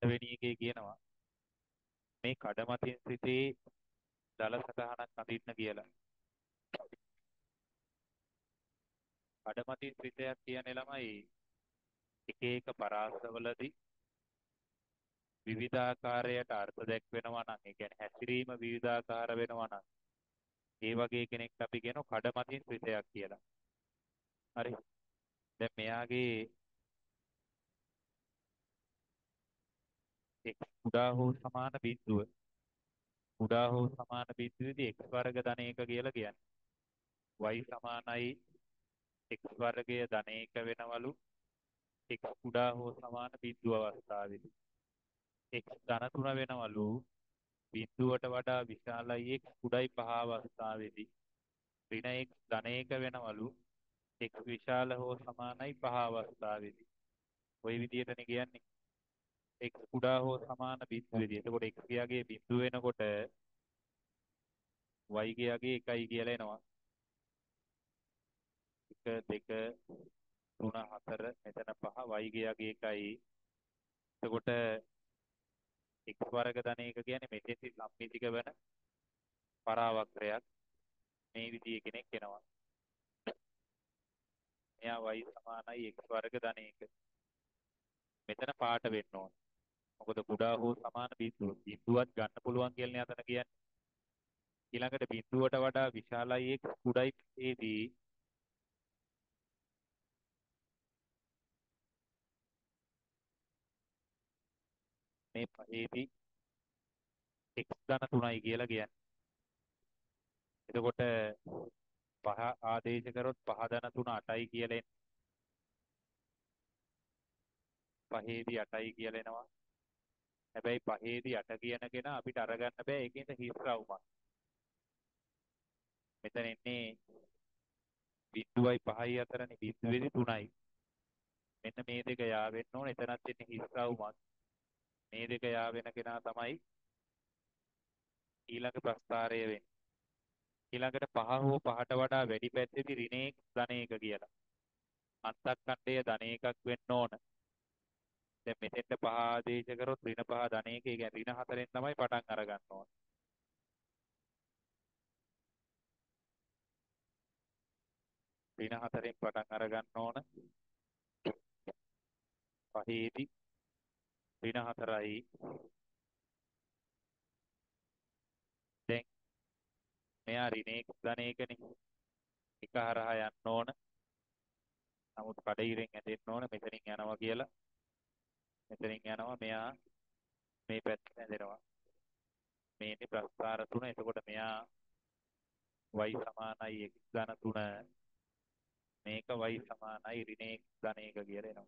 වෙනි එකේ කියනවා මේ කඩමතින් සිටේ දල සටහනක් අඳින්න කියලා. කඩමතින් සිටයක් කියන්නේ ළමයි එක එක පරාසවලදී විවිධාකාරයට අර්ථ දැක්වෙනවා නම් ඒ කියන්නේ හැසිරීම විවිධාකාර වෙනවා නම් ඒ වගේ කෙනෙක්ට අපි කියනවා කඩමතින් සිටයක් කියලා. හරි. දැන් මෙයාගේ x කුඩා හෝ සමාන බිඳුව කුඩා හෝ සමාන බිඳුවේදී x වර්ග ධන 1 කියලා කියන්නේ. y සමානයි x වර්ගය ධන 1 වෙනවලු x කුඩා හෝ සමාන බිඳුව අවස්ථාවේදී. x ධන 3 වෙනවලු බිඳුවට වඩා විශාලයි x කුඩයි 5 අවස්ථාවේදී. ඍණ x ධන 1 වෙනවලු x විශාල හෝ සමානයි 5 අවස්ථාවේදී. ওই විදිහටනේ කියන්නේ. x කුඩා හෝ සමාන බිඳුවේදී. එතකොට x ගේ බිඳුව වෙනකොට y ගේ 1යි කියලා එනවා. 1 2 3 4 මෙතන 5 y ගේ 1යි. එතකොට x වර්ග ධන 1 කියන්නේ මෙතෙන්දි සම්මිතික වෙන පරාවක්‍රයක්. මේ විදිහේ කෙනෙක් එනවා. එයා y සමානයි x වර්ග ධන 1. මෙතන පාට වෙන්න ඕන. මොකද කුඩා හෝ සමාන බිඳුවක් ගන්න පුළුවන් කියලා නේ අතන කියන්නේ. ඊළඟට බිඳුවට වඩා විශාලයි x කුඩයි ඒදී මේ පහේදී x ධන 3යි කියලා කියන්නේ. එතකොට පහ ආදේශ කරොත් පහ ධන 3 8යි කියලා එන්නේ. පහේදී 8යි කියලා එනවා. හැබැයි පහේදී 8 කියන කෙනා අපිට අරගන්න බෑ ඒකෙන්ද හිස් රවුමක්. මෙතන එන්නේ බිඳුවයි 5යි අතරනේ බිඳුවේදී 3යි. මෙන්න මේ දෙක යාවෙන්න ඕන. එතනත් එන්නේ හිස් රවුමක්. මේ දෙක යාවෙන කෙනා තමයි ඊළඟ ප්‍රස්ථාරය වෙන්නේ. ඊළඟට 5 හෝ 5ට වඩා වැඩි පැත්තේදී ඍණ ධන 1 කියලා. අන්තක්කණ්ඩය ධන 1ක් වෙන්න ඕන. දැන් මෙතෙන්ට 5 ආදේශ කරොත් ඍණ 5 ධන 1 ඒ කියන්නේ ඍණ 4ෙන් තමයි පටන් අරගන්න ඕන. ඍණ 4ෙන් පටන් අරගන්න ඕන. පහේදී ඍණ 4යි. දැන් මෙයා ඍණ 1 ධන 1නේ. එක හරහා යන්න ඕන. නමුත් කඩිරෙන් ඇදෙන්න ඕන මෙතනින් යනවා කියලා. මෙතනින් යනවා මෙයා මේ පැත්තට ඇදෙනවා. මේනේ ප්‍රස්ථාර 3. එතකොට මෙයා y සමානයි x ධන 3. මේක y සමානයි ඍණ x ධන 1 කියලා එනවා.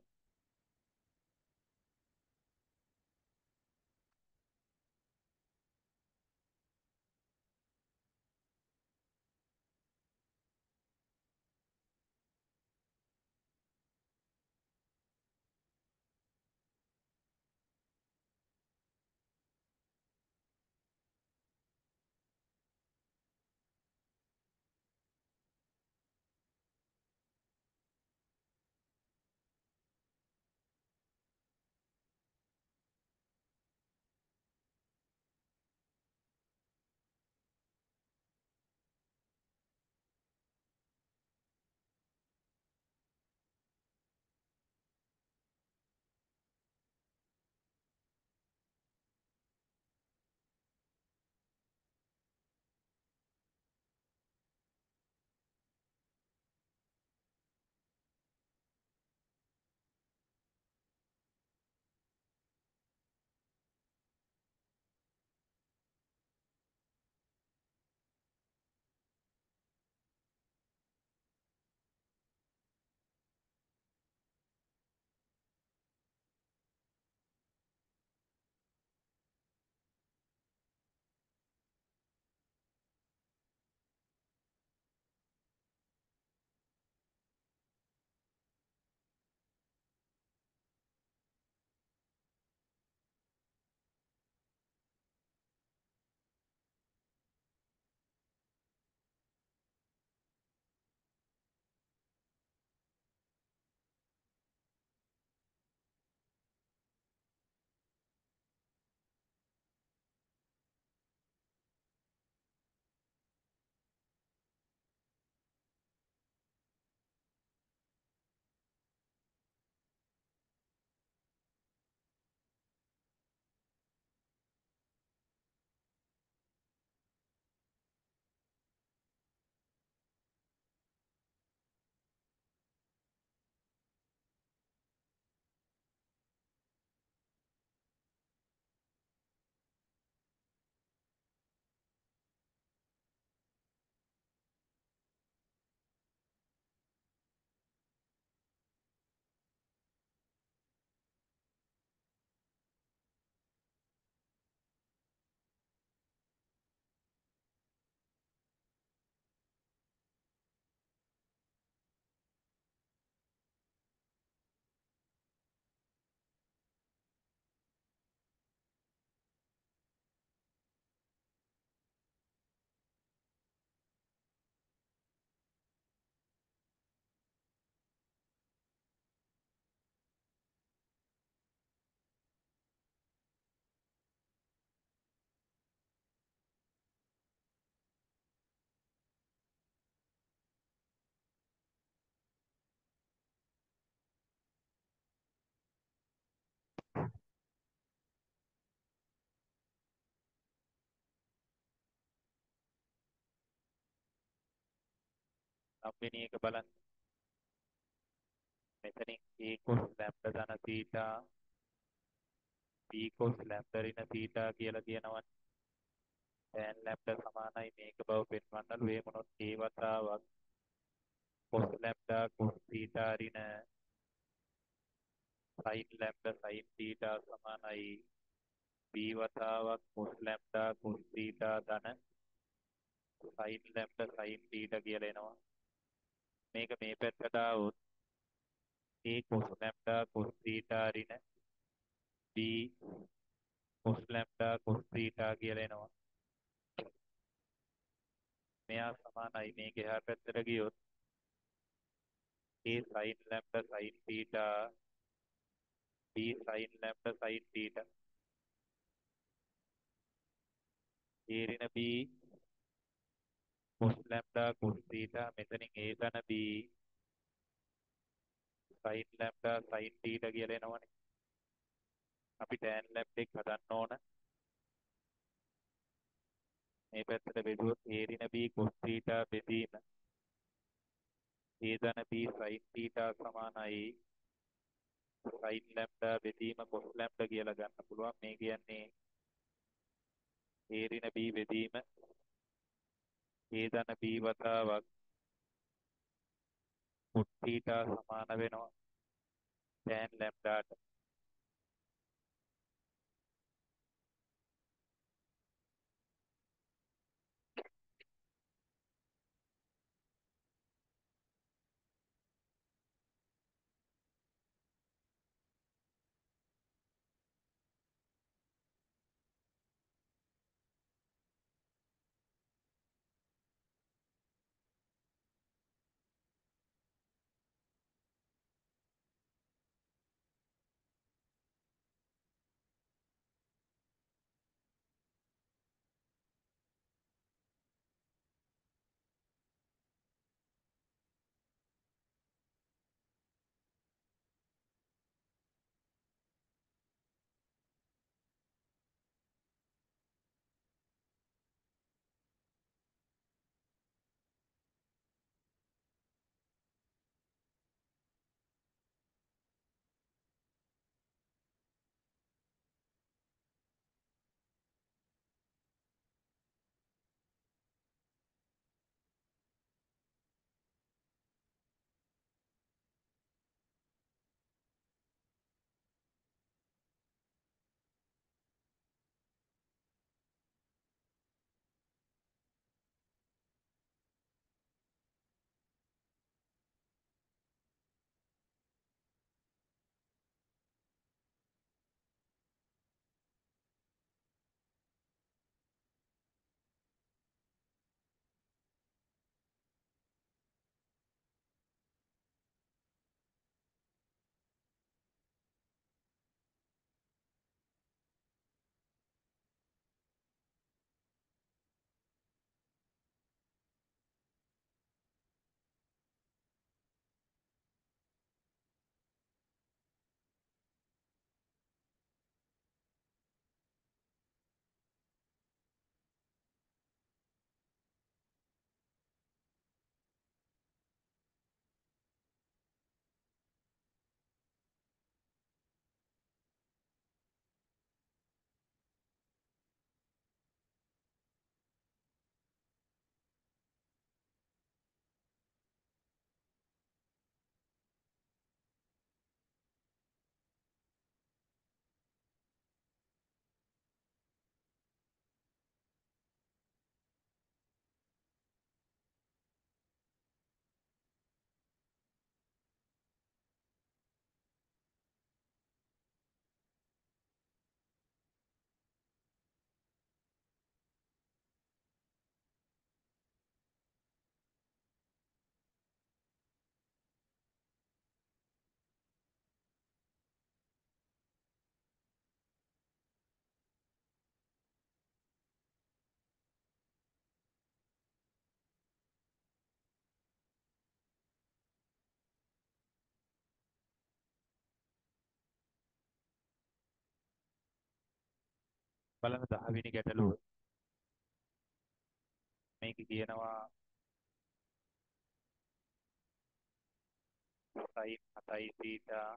හම්බෙනි එක බලන්න. මෙතනින් a cos lambda ධන theta b cos lambda ඍණ theta කියලා කියනවනේ. tan lambda සමානයි මේක බව පෙන්වන්නලු. ඒ මොනොත් a වතාවක් cos lambda cos theta ඍණ sin lambda sin theta සමානයි b වතාවක් cos lambda cos theta ධන sin lambda sin theta කියලා එනවා. මේක මේ පැත්තට આવොත් a cos lambda cos theta ඍණ b cos lambda cos theta කියලා එනවා. මෙයා සමානයි මේක එහා පැත්තට ගියොත් a sin lambda sin theta b sin lambda sin theta a ඍණ b cos lambda cos theta මෙතනින් a ධන b sin lambda sin theta කියලා එනවනේ. අපි tan lambda එක හදන්න ඕන. මේ පැත්තට බෙදුවොත් a ඍණ b cos theta බෙදීම a ධන b sin theta සමානයි sin lambda බෙදීම cos lambda කියලා ගන්න පුළුවන්. මේ කියන්නේ a ඍණ b බෙදීම a ධන b වතාවක් cos theta සමාන වෙනවා tan lambdaට. බලන්න 10 වෙනි ගැටලුව. මේක කියනවා සයින් 7යි තීටා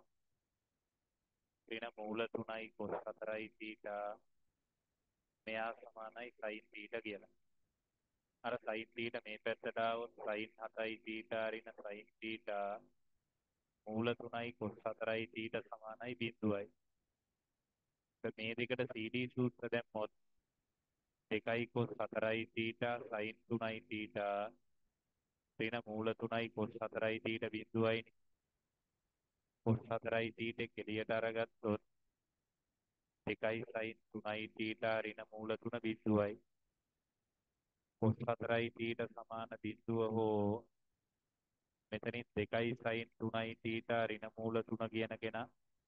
ඍණ මූල 3යි cos 4යි තීටා මෙයා සමානයි sin තීටා කියලා. අර sin තීටා මේ පැත්තට આવොත් sin 7යි තීටා ඍණ sin තීටා මූල 3යි cos 4යි තීටා සමානයි 0යි. මේ දෙකට CD සූත්‍ර දැම්මොත් 2යි cos 4යි තීටා sin 3යි තීටා ඍණ මූල 3යි cos 4යි තීටා 0යිනේ. cos 4යි තීටා කෙලියට අරගත්තොත් 2යි sin 3යි තීටා ඍණ මූල 3 0යි. cos 4යි තීටා සමාන 0 හෝ මෙතනින් 2යි sin 3යි තීටා ඍණ මූල 3 කියන කෙනා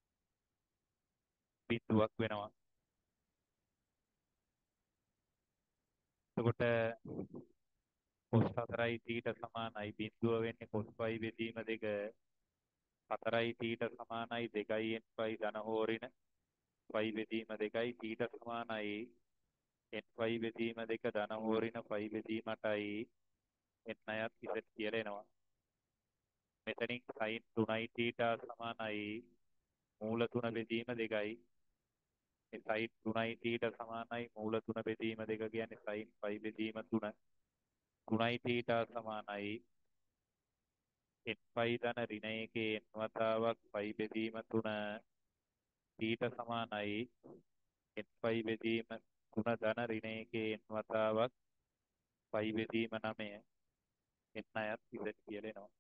බිඳුවක් වෙනවා. එතකොට cos 4යි තීටා සමානයි බිඳුව වෙන්නේ cos phi බෙදීම 2 4යි තීටා සමානයි 2යි n phi ධන හෝ ඍණ phi බෙදීම 2යි තීටා සමානයි n phi බෙදීම 2 ධන හෝ ඍණ phi බෙදීම 8යි n අයත් ඉතින් කියලා එනවා. මෙතනින් sin 3යි තීටා සමානයි මූල 3 බෙදීම 2යි. මේ sin 3යි තීටා සමානයි මූල 3 බෙදීම 2 කියන්නේ sin phi බෙදීම 3. 3යි තීටා සමානයි n phi ධන ඍණ 1 n වතාවක් phi බෙදීම 3 තීටා සමානයි n phi බෙදීම 3 ධන ඍණ 1 n වතාවක් phi බෙදීම 9 n අයත් ඉතින් කියලා එනවා.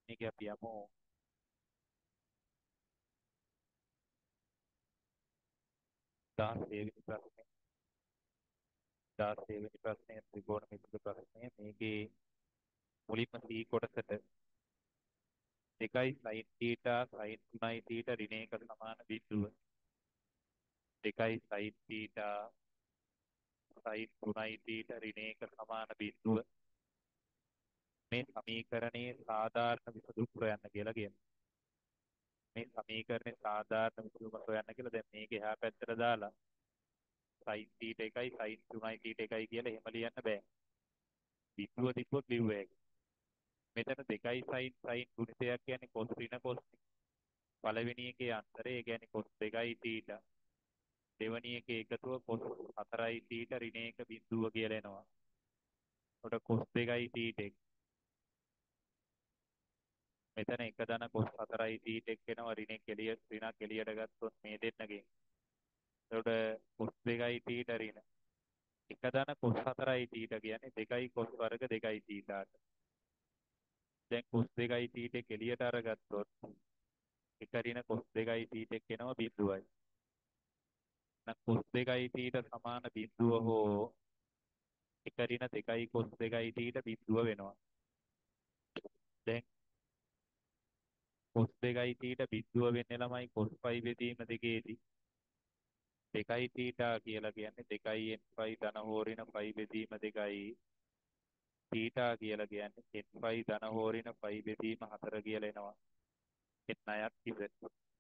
මේක අපි යමු 16 වෙනි ප්‍රශ්නේ. 16 වෙනි ප්‍රශ්නේ ත්‍රිකෝණමිතික ප්‍රශ්නය. මේකේ මුලින්ම C කොටසට 2යි sin θ sin 3යි θ ඍණ 1 සමාන බිඳුව. 2යි sin θ sin 3යි θ ඍණ 1 සමාන බිඳුව. මේ සමීකරණයේ සාධාරණ විසඳුම හොයන්න කියලා කියනවා. මේ සමීකරණේ සාධාරණ විසඳුම හොයන්න කියලා දැන් මේක එහා පැත්තට දාලා sin θ එකයි sin 3යි θ එකයි කියලා එහෙම ලියන්න බෑ. බිඳුව තිබ්බොත් ලිව්ව එක. මෙතන 2යි sin ගුණිතයක් කියන්නේ cos ඍණ cos. පළවෙනි එකේ අන්තරය ඒ කියන්නේ cos 2යි θ. දෙවෙනි එකේ එකතුව cos 4යි θ ඍණ 1 බිඳුව කියලා එනවා. උඩ cos 2යි θ එක. මෙතන එක දන cos 4යි θ එක එනවා ඍණක් එළියට ගත්තොත් මේ දෙන්නගෙන්. එතකොට cos 2යි θ ඍණ. එක දන cos 4යි θ කියන්නේ 2යි cos වර්ග 2යි θ. දැන් cos 2යි θ එක එළියට අරගත්තොත් එක ඍණ cos 2යි θ එක එනවා බිඳුවයි. එහෙනම් cos 2යි θ සමාන බිඳුව හෝ එක ඍණ 2යි cos 2යි θ බිඳුව වෙනවා. දැන් cos 2යි θ බිඳුව වෙන්නේ ළමයි cos phi බෙදීම දෙකේදී 2යි θ කියලා කියන්නේ 2යි n phi ධන හෝ ඍණ phi බෙදීම 2යි θ කියලා කියන්නේ n phi ධන හෝ ඍණ phi බෙදීම 4 කියලා එනවා. එන්න අයත් ඉතින්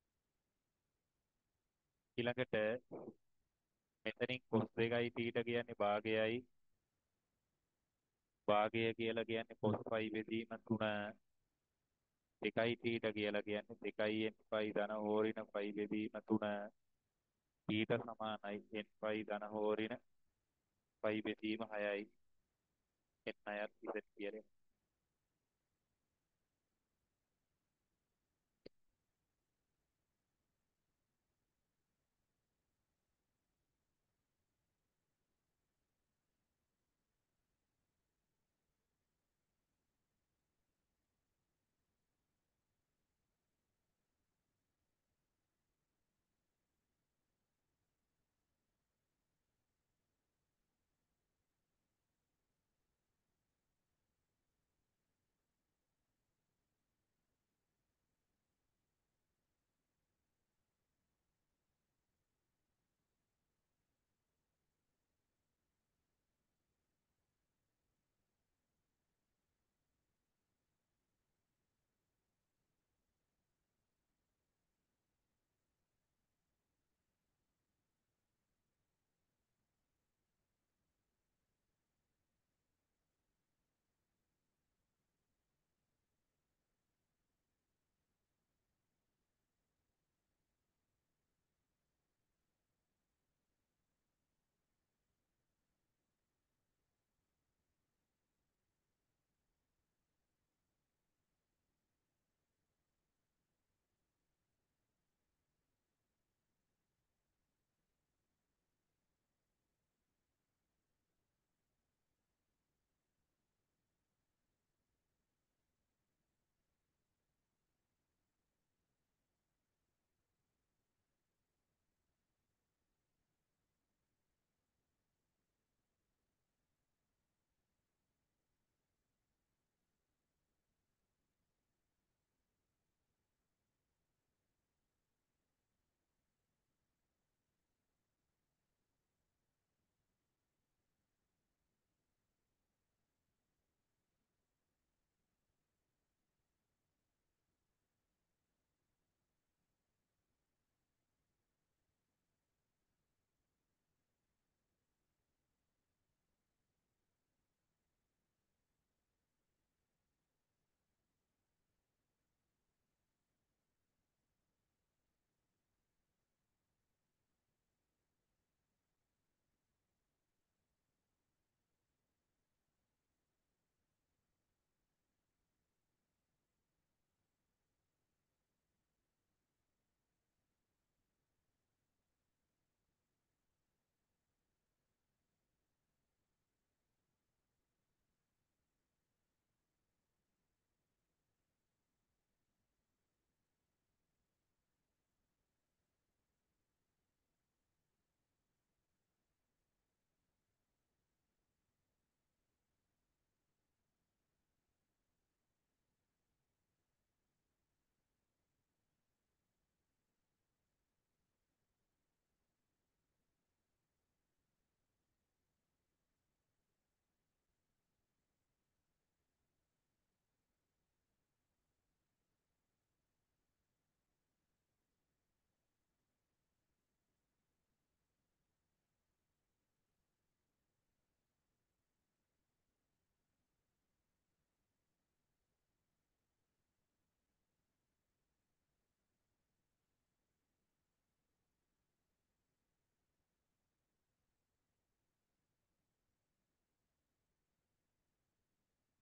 ඊළඟට මෙතනින් cos 2යි θ කියන්නේ භාගයයි භාගය කියලා කියන්නේ cos phi බෙදීම 3 2යි θ කියලා කියන්නේ 2යි n phi ධන හෝ ඍණ phi බෙදීම 3 ඊට සමානයි n phi ධන හෝ ඍණ phi බෙදීම 6යි. එන්න අයත් ඉතින් කියලා.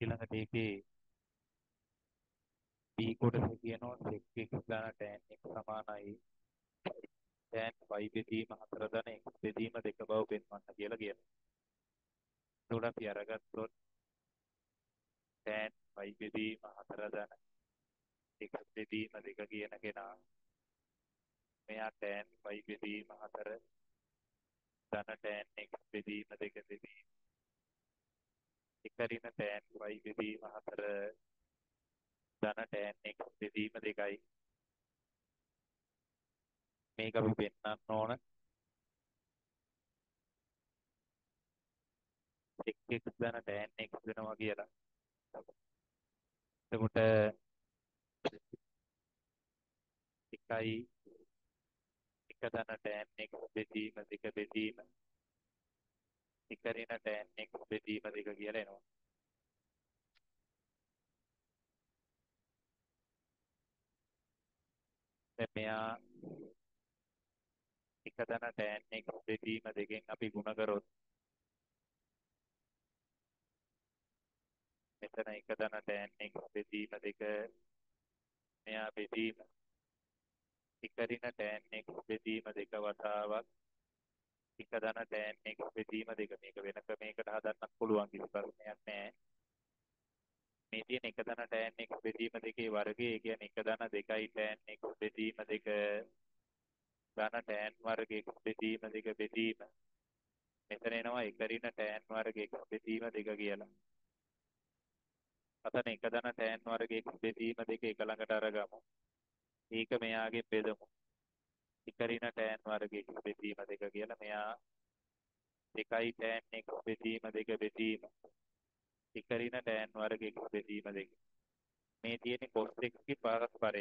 ඊළඟට ඒකේ B කොටස කියනවා sec x ධන tan x සමානයි tan y බෙදීම 4 ධන x බෙදීම 2 බව පෙන්වන්න කියලා කියනවා. ඒකට අපි අරගත්තොත් tan y බෙදීම 4 ධන x බෙදීම 2 කියන කෙනා මෙයා tan y බෙදීම 4 ධන tan x බෙදීම 2 බෙදීම එකරින tan y බෙදීම 4 ධන tan x බෙදීම 2යි. මේක අපි පෙන්නන්න ඕන sec x ධන tan x වෙනවා කියලා. එතකොට 1යි 1 ධන tan x බෙදීම 2 බෙදීම එකරින tan x බෙදීම 2 කියලා එනවා. දැන් මෙයා 1 ධන tan x බෙදීම 2කින් අපි ගුණ කරොත් මෙතන 1 ධන tan x බෙදීම 2 මෙයා බෙදීම එකරින tan x බෙදීම 2 වතාවක් 1 ධන tan x බෙදීම 2 මේක වෙන ක්‍රමයකට හදන්නත් පුළුවන් කිසි ප්‍රශ්නයක් නැහැ. මේ තියෙන 1 ධන tan x බෙදීම 2 වර්ගය ඒ කියන්නේ 1 ධන 2යි tan x බෙදීම 2 ධන tan වර්ග x බෙදීම 2 බෙදීම මෙතන එනවා එකරින tan වර්ග x බෙදීම 2 කියලා. අතන 1 ධන tan වර්ග x බෙදීම 2 එක ළඟට අරගමු. ඒක මෙයාගෙන් බෙදමු. එකරින tan වර්ග x බෙදීම 2 කියලා මෙයා 2යි tan x බෙදීම 2 බෙදීම එකරින tan වර්ග x බෙදීම 2. මේ තියෙන්නේ cos x ගේ පරස්පරය.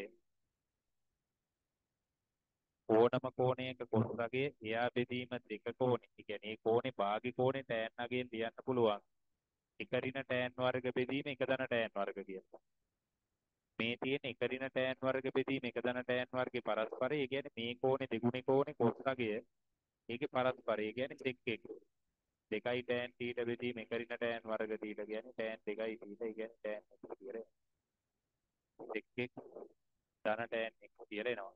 ඕනම කෝණයක cos අගය එයා බෙදීම 2 කෝණේ. ඒ කියන්නේ මේ කෝණේ භාගි කෝණේ tan අගයෙන් ලියන්න පුළුවන්. එකරින tan වර්ග බෙදීම 1 ධන tan වර්ග කියලා. මේ තියෙන එකරින tan වර්ග බෙදීම 1 ධන tan වර්ගේ පරස්පරය. ඒ කියන්නේ මේ කෝණේ දෙගුණේ කෝණේ cos අගය ඒකේ පරස්පරය. ඒ කියන්නේ sec x. 2යි tan θ බෙදීම එකරින tan වර්ග θ කියන්නේ tan 2යි θ. ඒ කියන්නේ tan x කියලා. sec x ධන tan x කියලා එනවා.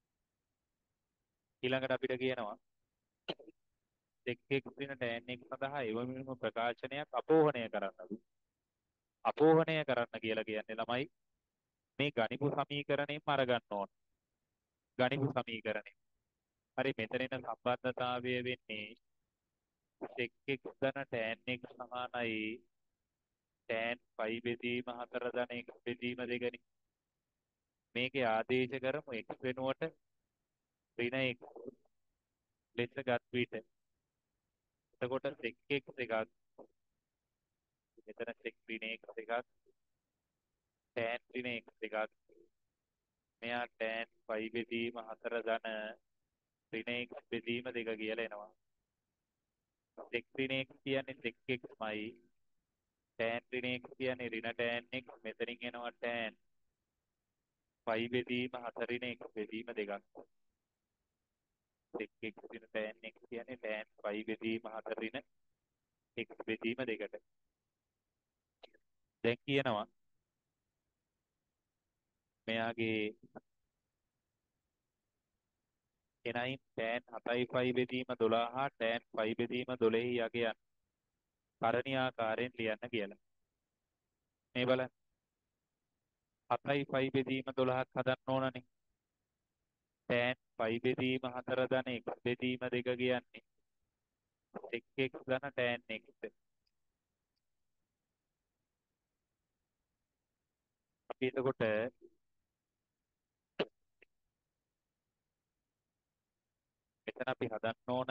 ඊළඟට අපිට කියනවා sec x දින tan x සඳහා එවැනිම ප්‍රකාශනයක් අපෝහණය කරන්නද. අපෝහණය කරන්න කියලා කියන්නේ ළමයි මේ ගණිපු සමීකරණයෙන්ම අරගන්න ඕන. ගණිපු සමීකරණය. හරි මෙතන එන සම්බන්ධතාවය වෙන්නේ sec x ධන tan x සමානයි tan phi බෙදීම 4 ධන x බෙදීම 2 නේ. මේකේ ආදේශ කරමු x වෙනුවට ඍණ x ලෙස ගත් විට එතකොට sec x එකක් මෙතන sec ඍණ x එකක් tan ඍණ x එකක් මෙයා tan phi බෙදීම 4 ධන ඍණ x බෙදීම 2 කියලා එනවා. sec ඍණ x කියන්නේ sec xමයි tan ඍණ x කියන්නේ ඍණ tan x මෙතනින් එනවා tan phi බෙදීම 4 ඍණ x බෙදීම 2ක්. sec x ඍණ tan x කියන්නේ tan phi බෙදීම 4 ඍණ x බෙදීම 2කට. දැන් කියනවා මෙයාගේ එනයින් tan 7යි phi බෙදීම 12 හා tan phi බෙදීම 12 යගයන් කරණීයාකාරයෙන් ලියන්න කියලා. මේ බලන්න 7යි phi බෙදීම 12ක් හදන්න ඕනනේ. tan phi බෙදීම 4 ධන x බෙදීම 2 කියන්නේ sec x ධන tan x. අපි එතකොට මෙතන අපි හදන්න ඕන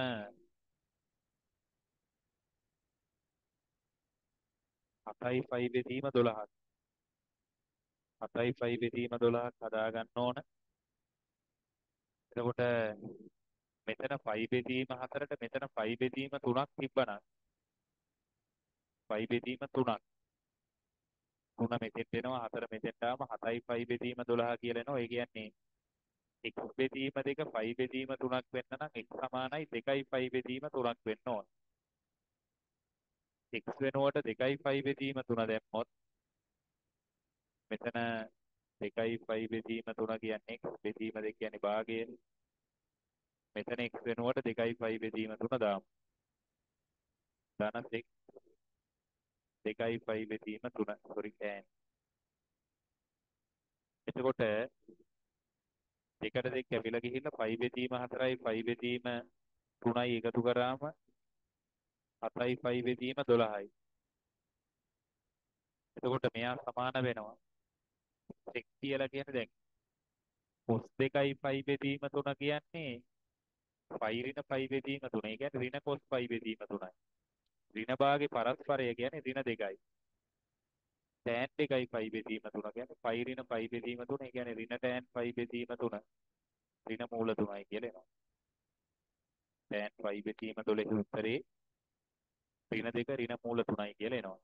7යි phi බෙදීම 12ක්. 7යි phi බෙදීම 12ක් හදා ගන්න ඕන. එතකොට මෙතන phi බෙදීම 4ට මෙතන phi බෙදීම 3ක් තිබ්බනම් phi බෙදීම 3ක් 3 මෙතෙන්ට එනවා 4 මෙතෙන්ට ආවම 7යි phi බෙදීම 12 කියලා එනවා. ඒ කියන්නේ x බෙදීම 2 phi බෙදීම 3ක් වෙන්න නම් x සමානයි 2යි phi බෙදීම 3ක් වෙන්න ඕන. x වෙනුවට 2යි phi බෙදීම 3 දැම්මොත් මෙතන 2යි පයි බෙදීම 3 කියන්නේ x බෙදීම 2 කියන්නේ භාගය. මෙතන x වෙනුවට 2යි පයි බෙදීම 3 දාමු. ධන 2යි පයි බෙදීම 3 සෝරි කෑන්. එතකොට දෙකට දෙක කැපිලා ගිහිල්ලා පයි බෙදීම 4යි පයි බෙදීම 3යි එකතු කරාම 7යි පයි බෙදීම 12යි. එතකොට මෙයා සමාන වෙනවා. x කියලා කියන්නේ දැන් cos 2යි පයි බෙදීම 3 කියන්නේ පයි ඍණ පයි බෙදීම 3. ඒ කියන්නේ ඍණ cos පයි බෙදීම 3යි. ඍණ භාගේ පරස්පරය කියන්නේ ඍණ 2යි. tan 2යි පයි බෙදීම 3 කියන්නේ පයි ඍණ පයි බෙදීම 3. ඒ කියන්නේ ඍණ tan පයි බෙදීම 3. ඍණ මූල 3යි කියලා එනවා. tan පයි බෙදීම 12 උත්තරේ ඍණ 2 ඍණ මූල 3යි කියලා එනවා.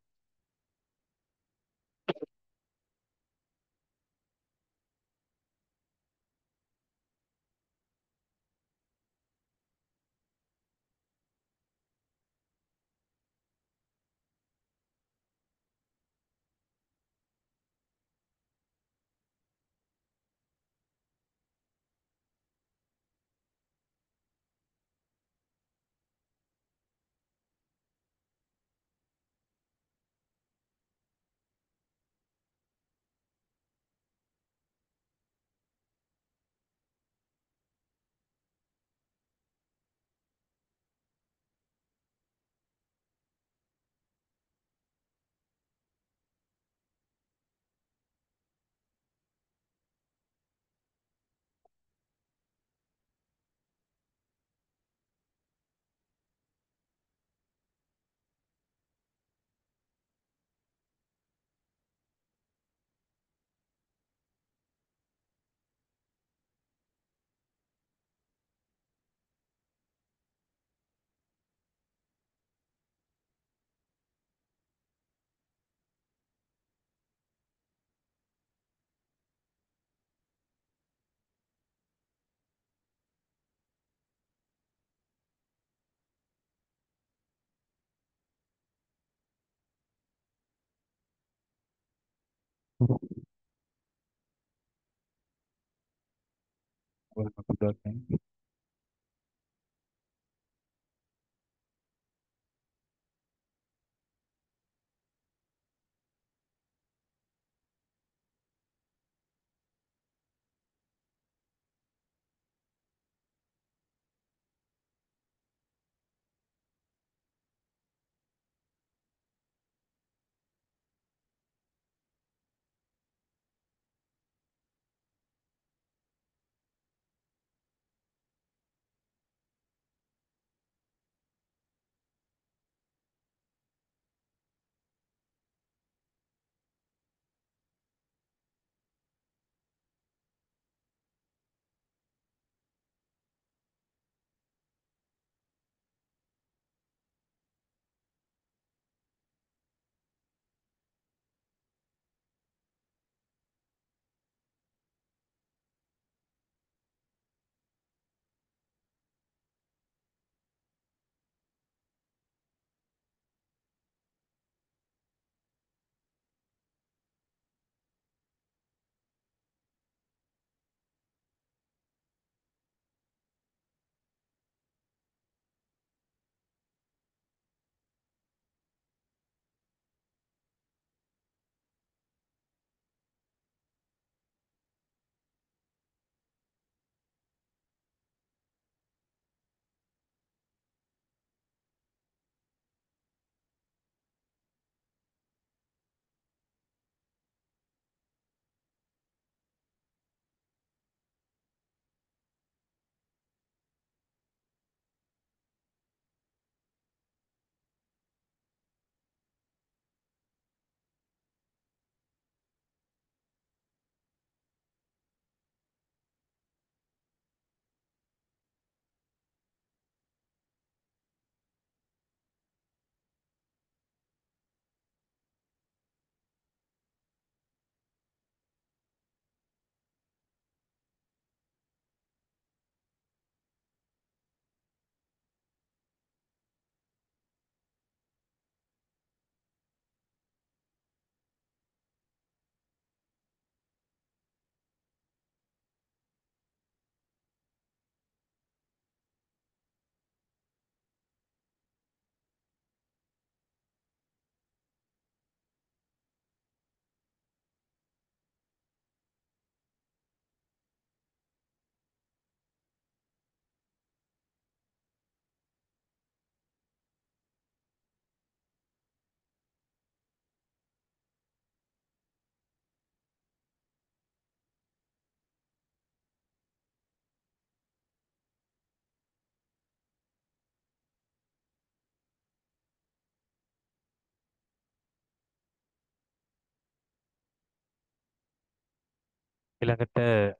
ඊළඟට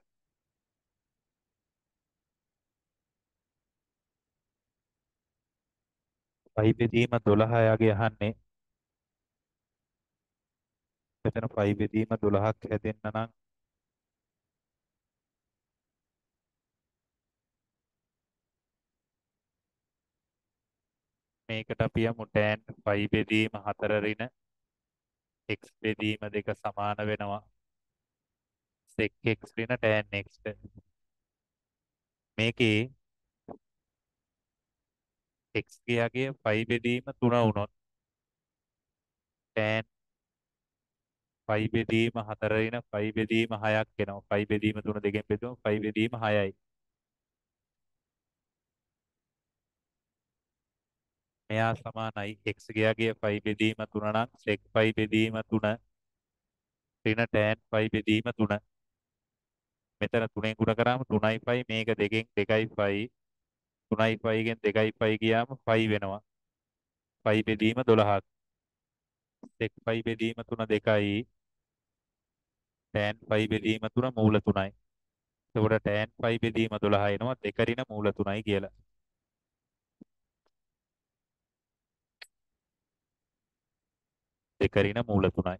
පයි බෙදීම 12 යාගේ අහන්නේ. මෙතන පයි බෙදීම 12ක් හැදෙන්න නම් මේකට අපි යමු tan පයි බෙදීම 4 ඍණ x බෙදීම 2 සමාන වෙනවා sec x ඍණ tan x. මේකේ x ගේ පයි බෙදීම 3 වුණොත් tan පයි බෙදීම 4 ඍණ පයි බෙදීම 6ක් එනවා. පයි බෙදීම 3 දෙකෙන් බෙදුවම පයි බෙදීම 6යි. මෙයා සමානයි x ගේ පයි බෙදීම 3 නම් sec පයි බෙදීම 3 ඍණ tan පයි බෙදීම 3. මෙතන 3ෙන් ගුණ කරාම 3යි පයි මේක දෙකෙන් 2යි පයි 3යි පයිගෙන් 2යි පයි ගියාම පයි වෙනවා. පයි බෙදීම 12ක්. sec පයි බෙදීම 3 2යි tan පයි බෙදීම 3 මූල 3යි. එතකොට tan පයි බෙදීම 12 එනවා 2 ඍණ මූල 3යි කියලා. දෙක ඍණ මූල 3යි.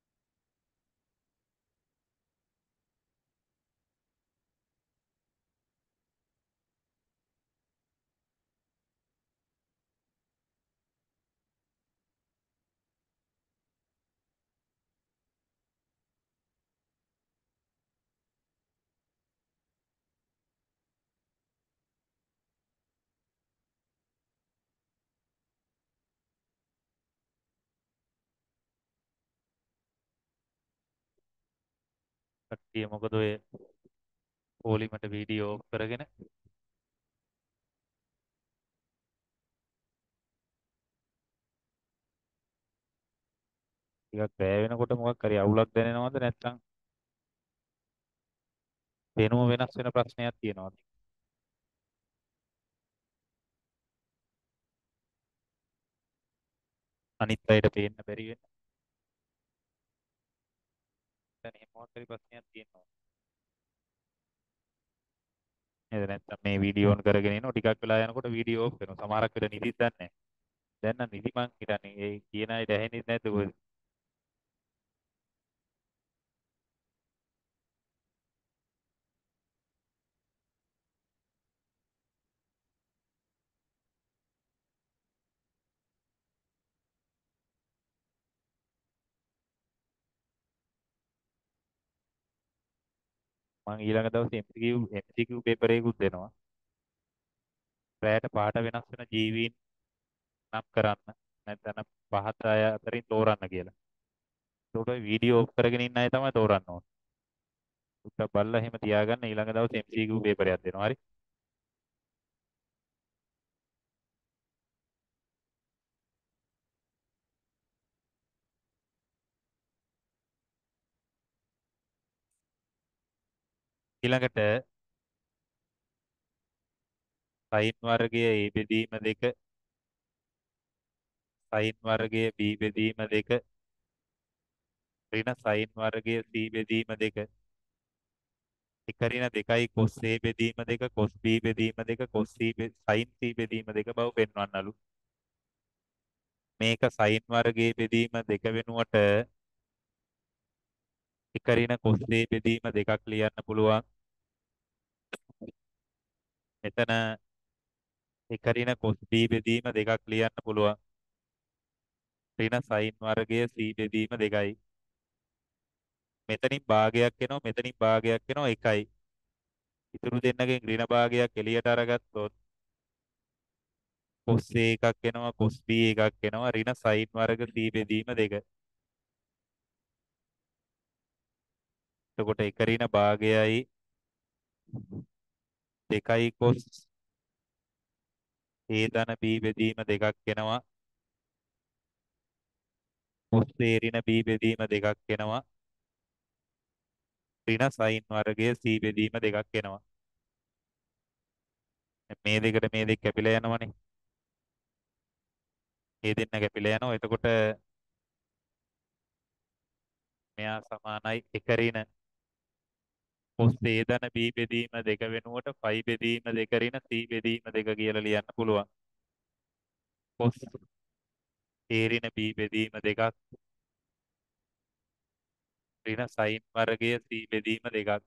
කට්ටිය මොකද ඔය පොලිමට වීඩියෝ ඔෆ් කරගෙන ටිකක් බෑ වෙනකොට මොකක් හරි අවුලක් දැනෙනවද නැත්නම් පේනුම වෙනස් වෙන ප්‍රශ්නයක් තියෙනවද? අනිත් අයට පේන්න බැරි වෙන. දැන් එහෙම මොකක් හරි ප්‍රශ්නයක් තියෙනවා. නේද? නැත්නම් මේ වීඩියෝ ඔන් කරගෙන ඉනවා ටිකක් වෙලා යනකොට වීඩියෝ ඔෆ් වෙනවා. සමහරක් වෙලට නිදිත් දන්නේ නැහැ. දැන් නම් නිදි මං හිතන්නේ ඒ කියන අයට ඇහෙන්නේ නැද්ද කොහෙද? මං ඊළඟ දවසේ MCQ පේපර් එකකුත් දෙනවා. රැයට පාට වෙනස් වෙන ජීවීන් නම් කරන්න. නැත්නම් පහත අය අතරින් තෝරන්න කියලා. ඒකට ඔය වීඩියෝ ඔෆ් කරගෙන ඉන්න අය තමයි තෝරන්න ඕනේ. උත්තර බල්ලා එහෙම තියාගන්න ඊළඟ දවසේ MCQ පේපර් එකක් දෙනවා. හරි? ඊළඟට sin වර්ගයේ A බෙදීම 2 sin වර්ගයේ B බෙදීම 2 ඍණ sin වර්ගයේ C බෙදීම 2 එක ඍණ 2යි cos A බෙදීම 2 cos B බෙදීම 2 cos C sin C බෙදීම 2 බව පෙන්වන්නලු. මේක sin වර්ගයේ බෙදීම 2 වෙනුවට එක ඍණ cos A බෙදීම 2ක් ලියන්න පුළුවන්. මෙතන එක ඍණ cos B බෙදීම 2ක් ලියන්න පුළුවන්. ඍණ sin වර්ගයේ C බෙදීම 2යි. මෙතනින් භාගයක් එනවා මෙතනින් භාගයක් එනවා 1යි. ඉතුරු දෙන්නගෙන් ඍණ භාගයක් එළියට අරගත්තොත් cos A එකක් එනවා cos B එකක් එනවා ඍණ sin වර්ග C බෙදීම 2. එතකොට එක ඍණ භාගයයි 2යි cos A ධන B බෙදීම 2ක් එනවා cos A ඍණ B බෙදීම 2ක් එනවා ඍණ sin වර්ගය C බෙදීම 2ක් එනවා. මේ දෙකට මේ දෙක කැපිලා යනවනේ. මේ දෙන්න කැපිලා යනවා. එතකොට මෙයා සමානයි එක ඍණ කොස් A ධන B බෙදීම දෙක වෙනුවට ෆයි බෙදීම දෙක ඍණ C බෙදීම දෙක කියලා ලියන්න පුළුවන්. කොස් A ඍණ B බෙදීම දෙකක් ඍණ සයින් වර්ගය C බෙදීම දෙකක්.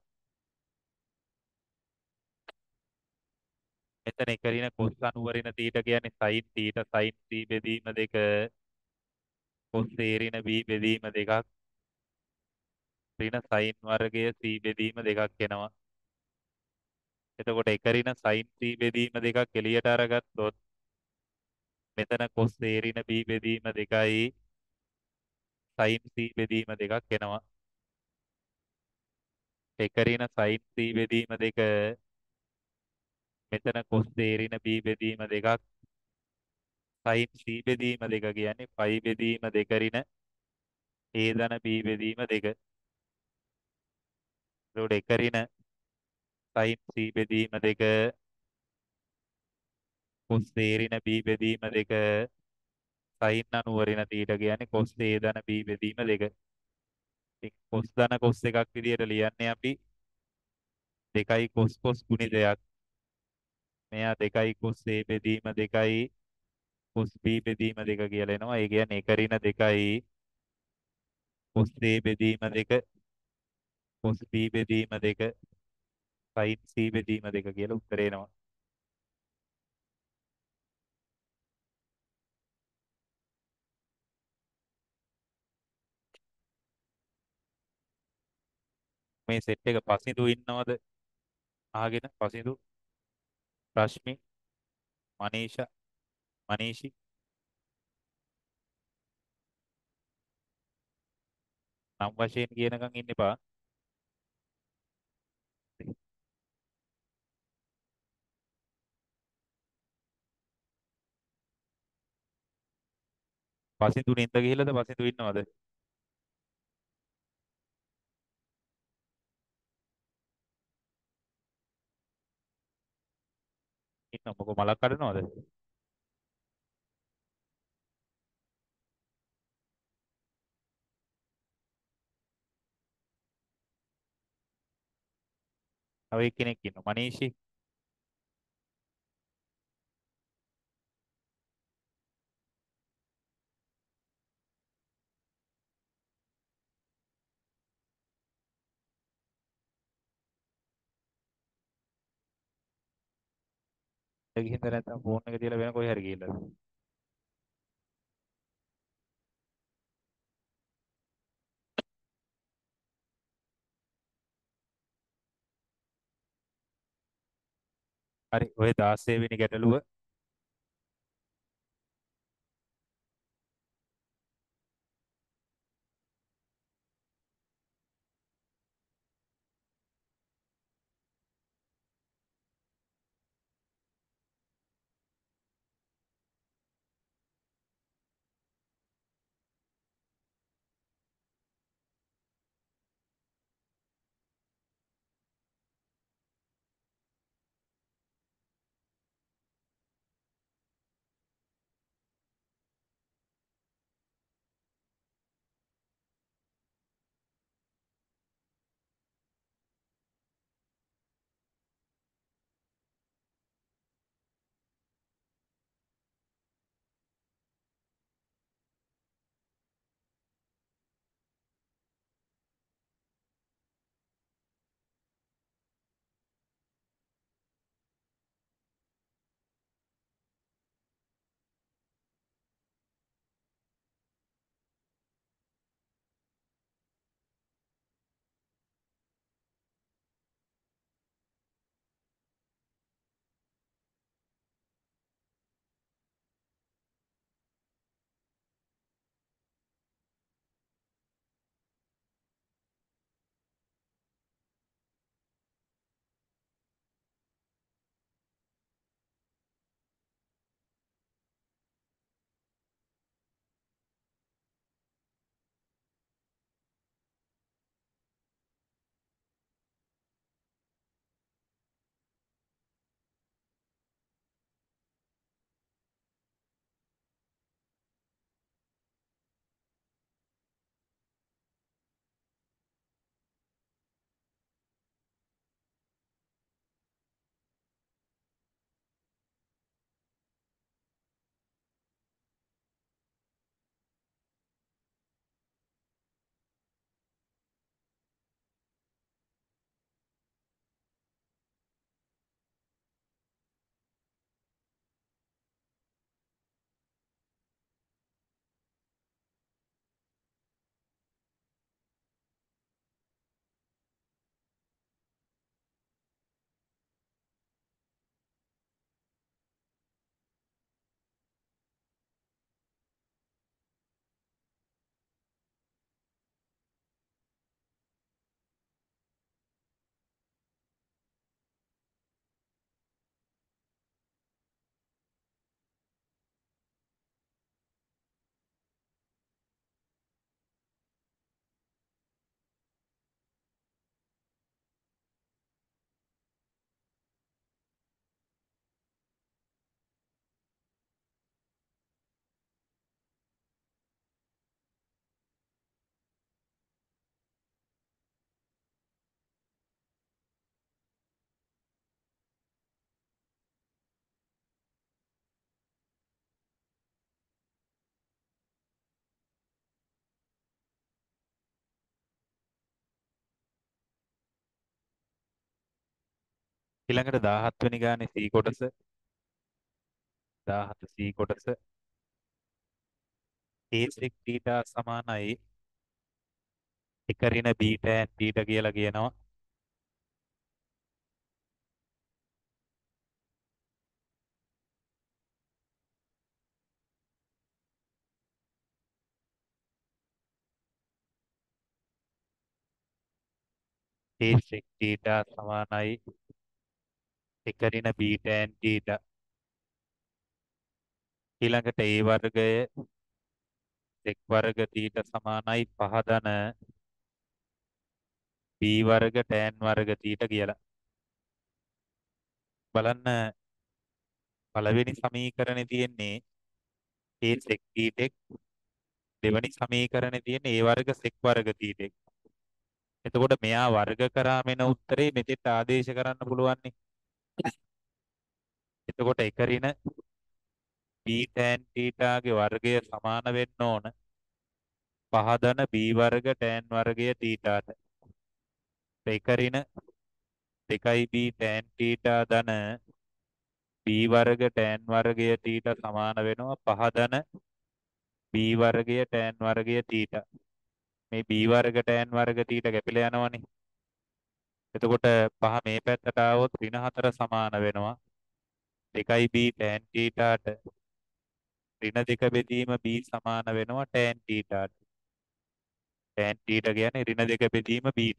මෙතන එක ඍණ කොස් අනුව ඍණ තීට කියන්නේ සයින් තීට සයින් C බෙදීම දෙක කොස් A ඍණ B බෙදීම දෙකක් ඍණ සයින් වර්ගය C බෙදීම දෙකක් එනවා. එතකොට එක ඍණ සයින් C බෙදීම දෙකක් එළියට අරගත්තොත් මෙතන කොස් A ඍණ B බෙදීම දෙකයි සයින් C බෙදීම දෙකක් එනවා. එක ඍණ සයින් C බෙදීම දෙක මෙතන කොස් A ඍණ B බෙදීම දෙකක් සයින් C බෙදීම දෙක කියන්නේ ෆයි බෙදීම දෙක ඍණ A ධන B බෙදීම දෙක. එතකොට එක ඍණ සයින් C බෙදීම දෙක කොස් A ඍණ B බෙදීම දෙක සයින් අනුව ඍණ තීට කියන්නේ කොස් A ධන B බෙදීම දෙක. ඉතින් කොස් ධන කොස් එකක් විදියට ලියන්නේ අපි දෙකයි කොස් කොස් ගුණිතයක්. මෙයා දෙකයි කොස් A බෙදීම දෙකයි කොස් B බෙදීම දෙක කියලා එනවා. ඒ කියන්නේ එක ඍණ දෙකයි කොස් A බෙදීම දෙක කොස් B බෙදීම දෙක සයින් C බෙදීම දෙක කියලා උත්තරේ එනවා. මේ සෙට් එක පසිඳු ඉන්නවද? අහගෙන පසිඳු රශ්මි මනීෂා මනීෂි නම් වශයෙන් කියනකම් ඉන්න එපා. පසිඳු නින්ද ගිහිල්ලාද පසිඳු ඉන්නවද? ඉන්න මොකෝ මලක් කඩනවද? තව එක්කෙනෙක් ඉන්නවා මනීෂි. ඒ ගිහින්ද නැත්නම් ෆෝන් එක තියලා වෙන කොහේ හරි ගිහිල්ලාද? හරි ඔය 16 වෙනි ගැටලුව ඊළඟට 17 වෙනි ගානේ C කොටස 17 C කොටස A sec θ සමානයි 1 ඍණ B tan θ කියලා කියනවා. A sec θ සමානයි 1 ඍණ B tan θ. ඊළඟට A වර්ගය sec වර්ග θ සමානයි 5 ධන B වර්ග tan වර්ග θ කියලා. බලන්න පළවෙනි සමීකරණේ තියෙන්නේ A sec θ. දෙවෙනි සමීකරණේ තියෙන්නේ A වර්ග sec වර්ග θ. එතකොට මෙයා වර්ග කරාම එන උත්තරේ මෙතෙට ආදේශ කරන්න පුළුවන් නේ. එතකොට 1 ඍණ b tan θ ගේ වර්ගය සමාන වෙන්න ඕන 5 ධන b වර්ග tan වර්ගය θට. 1 ඍණ 2b tan θ ධන b වර්ග tan වර්ගය θ සමාන වෙනවා 5 ධන b වර්ගය tan වර්ගය θ. මේ b වර්ග tan වර්ග θ කැපිලා යනවනේ. එතකොට 5 මේ පැත්තට ආවොත් ඍණ 4 සමාන වෙනවා 2b tan θට ඍණ 2 බෙදීම b සමාන වෙනවා tan θට. tan θ කියන්නේ ඍණ 2 බෙදීම bට.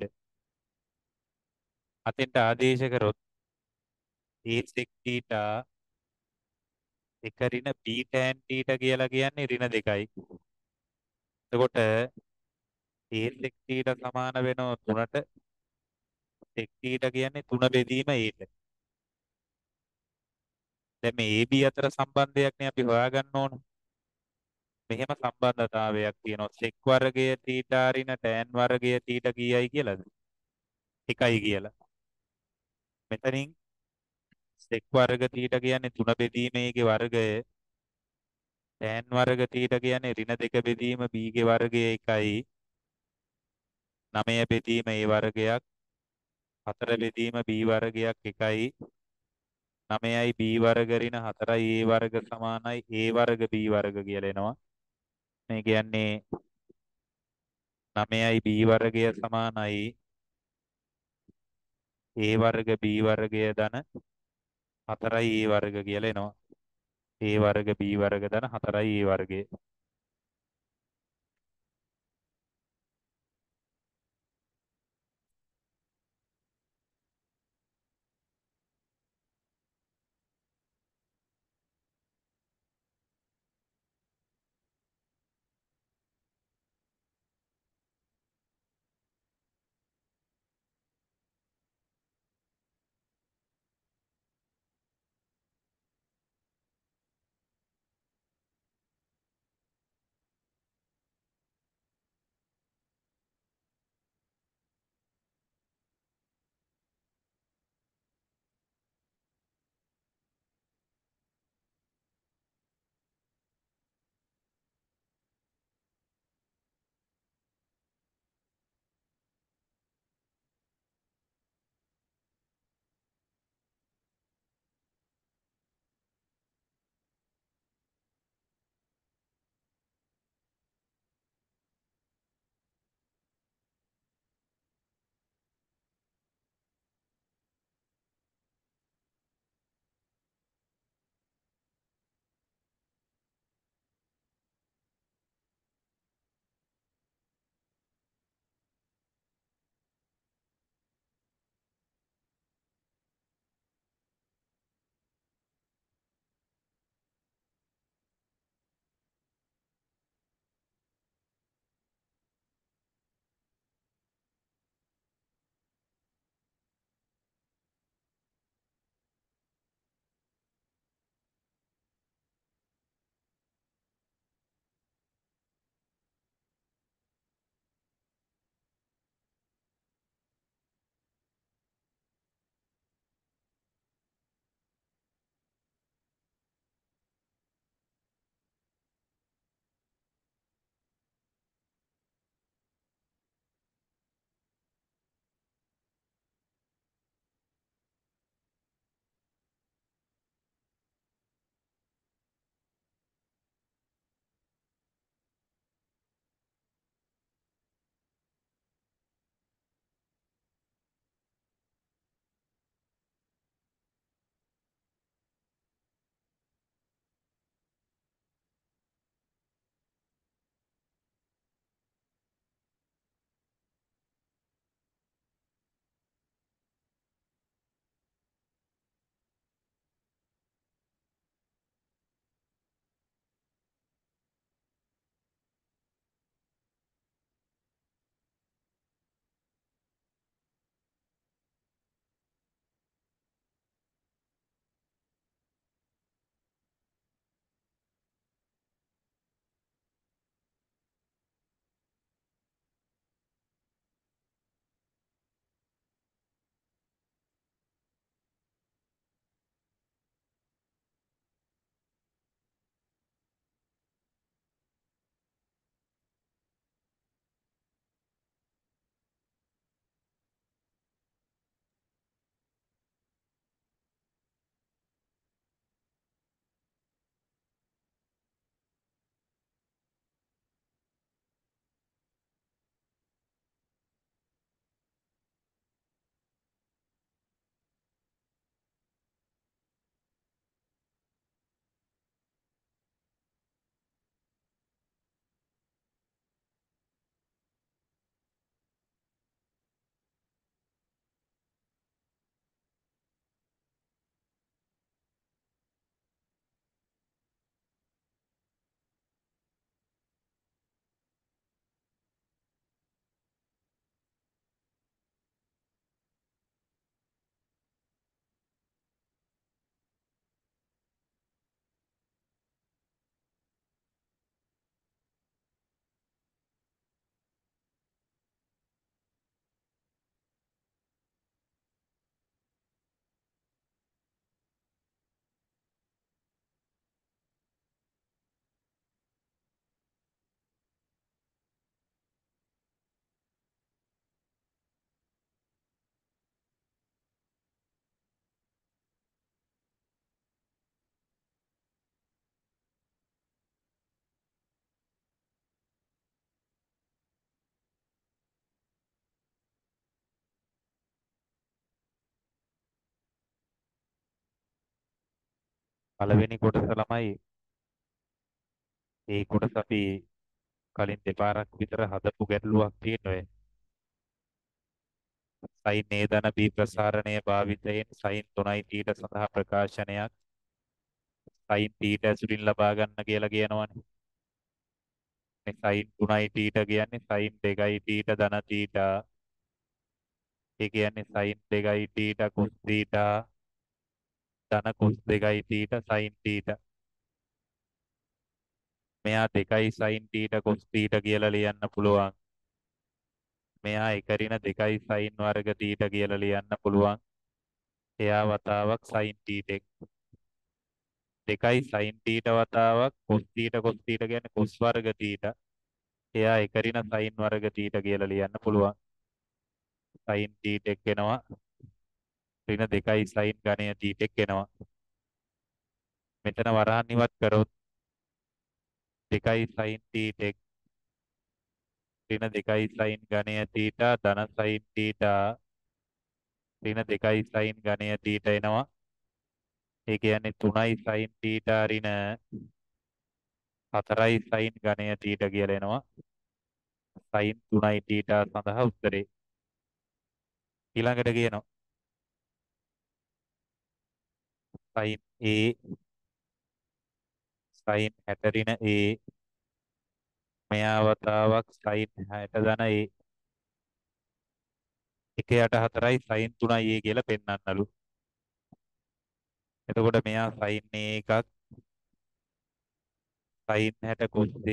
අතෙන්ට ආදේශ කරොත් a sec θ 1 ඍණ b tan θ කියලා කියන්නේ ඍණ 2යි. එතකොට a sec θ සමාන වෙනවා 3ට. sec θ කියන්නේ 3 බෙදීම aට. දැන් මේ ab අතර සම්බන්ධයක් නේ අපි හොයාගන්න ඕන. මෙහෙම සම්බන්ධතාවයක් තියෙනවා sec වර්ගය θ ඍණ tan වර්ගය θ කීයයි කියලාද? 1යි කියලා. මෙතනින් sec වර්ග θ කියන්නේ 3 බෙදීම a ගේ වර්ගය. tan වර්ග θ කියන්නේ ඍණ 2 බෙදීම b ගේ වර්ගය 1යි. 9 බෙදීම a වර්ගයක්. 4 බෙදීම b වර්ගයක් 1යි. 9යි b වර්ග ඍණ 4යි a වර්ග සමානයි a වර්ග b වර්ග කියලා එනවා. මේ කියන්නේ 9යි b වර්ගය සමානයි a වර්ග b වර්ගය ධන 4යි a වර්ග කියලා එනවා. a වර්ග b වර්ග ධන 4යි a වර්ගය. පළවෙනි කොටස ළමයි ඒ කොටස අපි කලින් දෙපාරක් විතර හදපු ගැටලුවක් තියෙනවා. සයින් A ධන B ප්‍රසාරණය භාවිතයෙන් සයින් 3යි තීට සඳහා ප්‍රකාශනයක් සයින් තීට ඇසුරින් ලබා ගන්න කියලා කියනවනේ. මේ සයින් 3යි තීට කියන්නේ සයින් 2යි තීට ධන තීට. ඒ කියන්නේ සයින් 2යි තීට කොස් තීට ධන කොස් 2යි තීට සයින් තීට. මෙයා 2යි සයින් තීට කොස් තීට කියලා ලියන්න පුළුවන්. මෙයා 1 ඍණ 2යි සයින් වර්ග තීට කියලා ලියන්න පුළුවන්. එයා වතාවක් සයින් තීටෙක්. 2යි සයින් තීට වතාවක් කොස් තීට කියන්නේ කොස් වර්ග තීට. එයා 1 ඍණ සයින් වර්ග තීට කියලා ලියන්න පුළුවන්. සයින් තීටෙක් එනවා. ඍණ 2යි සයින් ඝණය තීටෙක් එනවා. මෙතන වරහන් ඉවත් කරොත් 2යි සයින් තීටෙක් ඍණ 2යි සයින් ඝණය තීට ධන සයින් තීට ඍණ 2යි සයින් ඝණය තීට එනවා. ඒ කියන්නේ 3යි සයින් තීට ඍණ 4යි සයින් ඝණය තීට කියලා එනවා. සයින් 3යි තීට සඳහා උත්තරේ. ඊළඟට කියනවා සයින් A සයින් 60 ඍණ A මෙයා වතාවක් සයින් 60 ධන A 1/4යි සයින් 3යි A කියලා පෙන්වන්නලු. එතකොට මෙයා සයින් A එකක් සයින් 60 කොස් A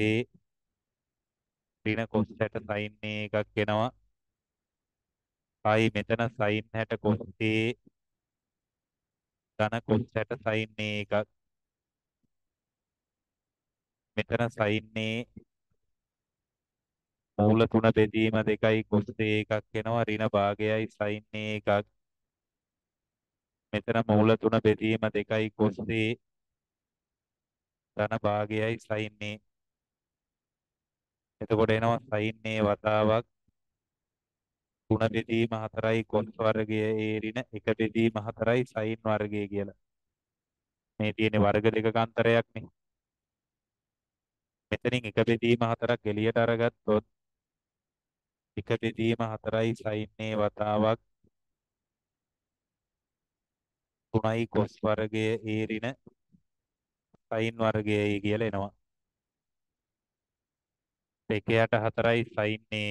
ඍණ කොස් 60 සයින් A එකක් එනවා. ආයි මෙතන සයින් 60 කොස් A ධන කොස් 60 සයින් A එකක්. මෙතන සයින් A මූල 3 බෙදීම 2යි කොස් A එකක් එනවා. ඍණ භාගයයි සයින් A එකක්. මෙතන මූල 3 බෙදීම 2යි කොස් A ධන භාගයයි සයින් A. එතකොට එනවා සයින් A වතාවක් 3 බෙදීම 4යි කොස් වර්ගය A ඍණ 1 බෙදීම 4යි සයින් වර්ගය කියලා. මේ තියෙන වර්ග දෙකක අන්තරයක්නේ. මෙතනින් 1 බෙදීම 4ක් එළියට අරගත්තොත් 1 බෙදීම 4යි සයින් A වතාවක් 3යි කොස් වර්ගය A ඍණ සයින් වර්ගයයි කියලා එනවා. 2/4යි සයින් A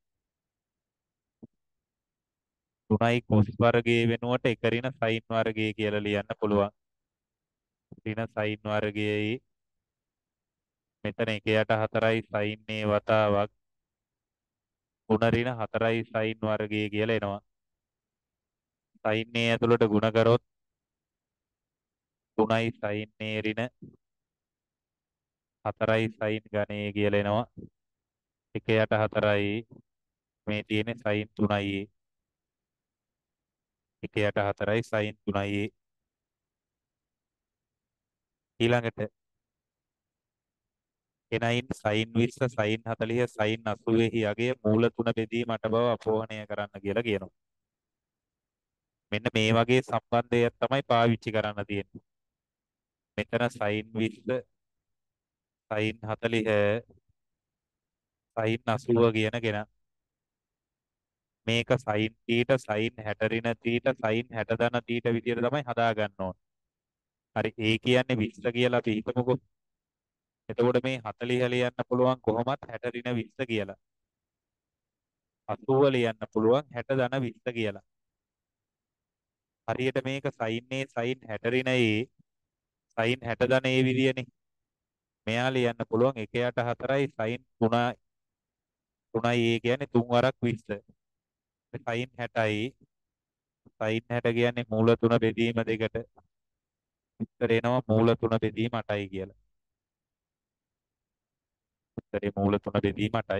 3යි කොස් වර්ගයේ වෙනුවට 1 ඍණ සයින් වර්ගය කියලා ලියන්න පුළුවන්. ඍණ සයින් වර්ගයයි මෙතන 1/4යි සයින් A වතාවක් 3 ඍණ 4යි සයින් වර්ගය කියලා එනවා. සයින් A ඇතුළට ගුණ කරොත් 3යි සයින් A ඍණ 4යි සයින් ඝනය කියලා එනවා. 1/4යි මේ තියෙන්නේ සයින් 3යි 1/4යි සයින් 3යි. ඊළඟට එනයින් සයින් 20 සයින් 40 සයින් 80 යගේ මූල 3 බෙදීම 8 බව අපෝහණය කරන්න කියලා කියනවා. මෙන්න මේ වගේ සම්බන්ධයක් තමයි පාවිච්චි කරන්න තියෙන්නේ. මෙතන සයින් 20 සයින් 40 සයින් 80 කියන කෙනා මේක සයින් තීට සයින් 60 ඍණ තීට සයින් 60 ධන තීට විදියට තමයි හදා ගන්න ඕන. හරි ඒ කියන්නේ 20 කියලා අපි හිතමුකෝ. එතකොට මේ 40 ලියන්න පුළුවන් කොහොමත් 60 ඍණ 20 කියලා. 80 ලියන්න පුළුවන් 60 ධන 20 කියලා. හරියට මේක සයින් A සයින් 60 ඍණ A සයින් 60 ධන A විදියනේ. මෙයා ලියන්න පුළුවන් 1/4යි සයින් 3යි A කියන්නේ 3 වරක් 20. සයින් 60යි සයින් 60 කියන්නේ මූල 3 බෙදීම දෙකට. උත්තර එනවා මූල 3 බෙදීම 8යි කියලා. උත්තරේ මූල 3 බෙදීම 8යි.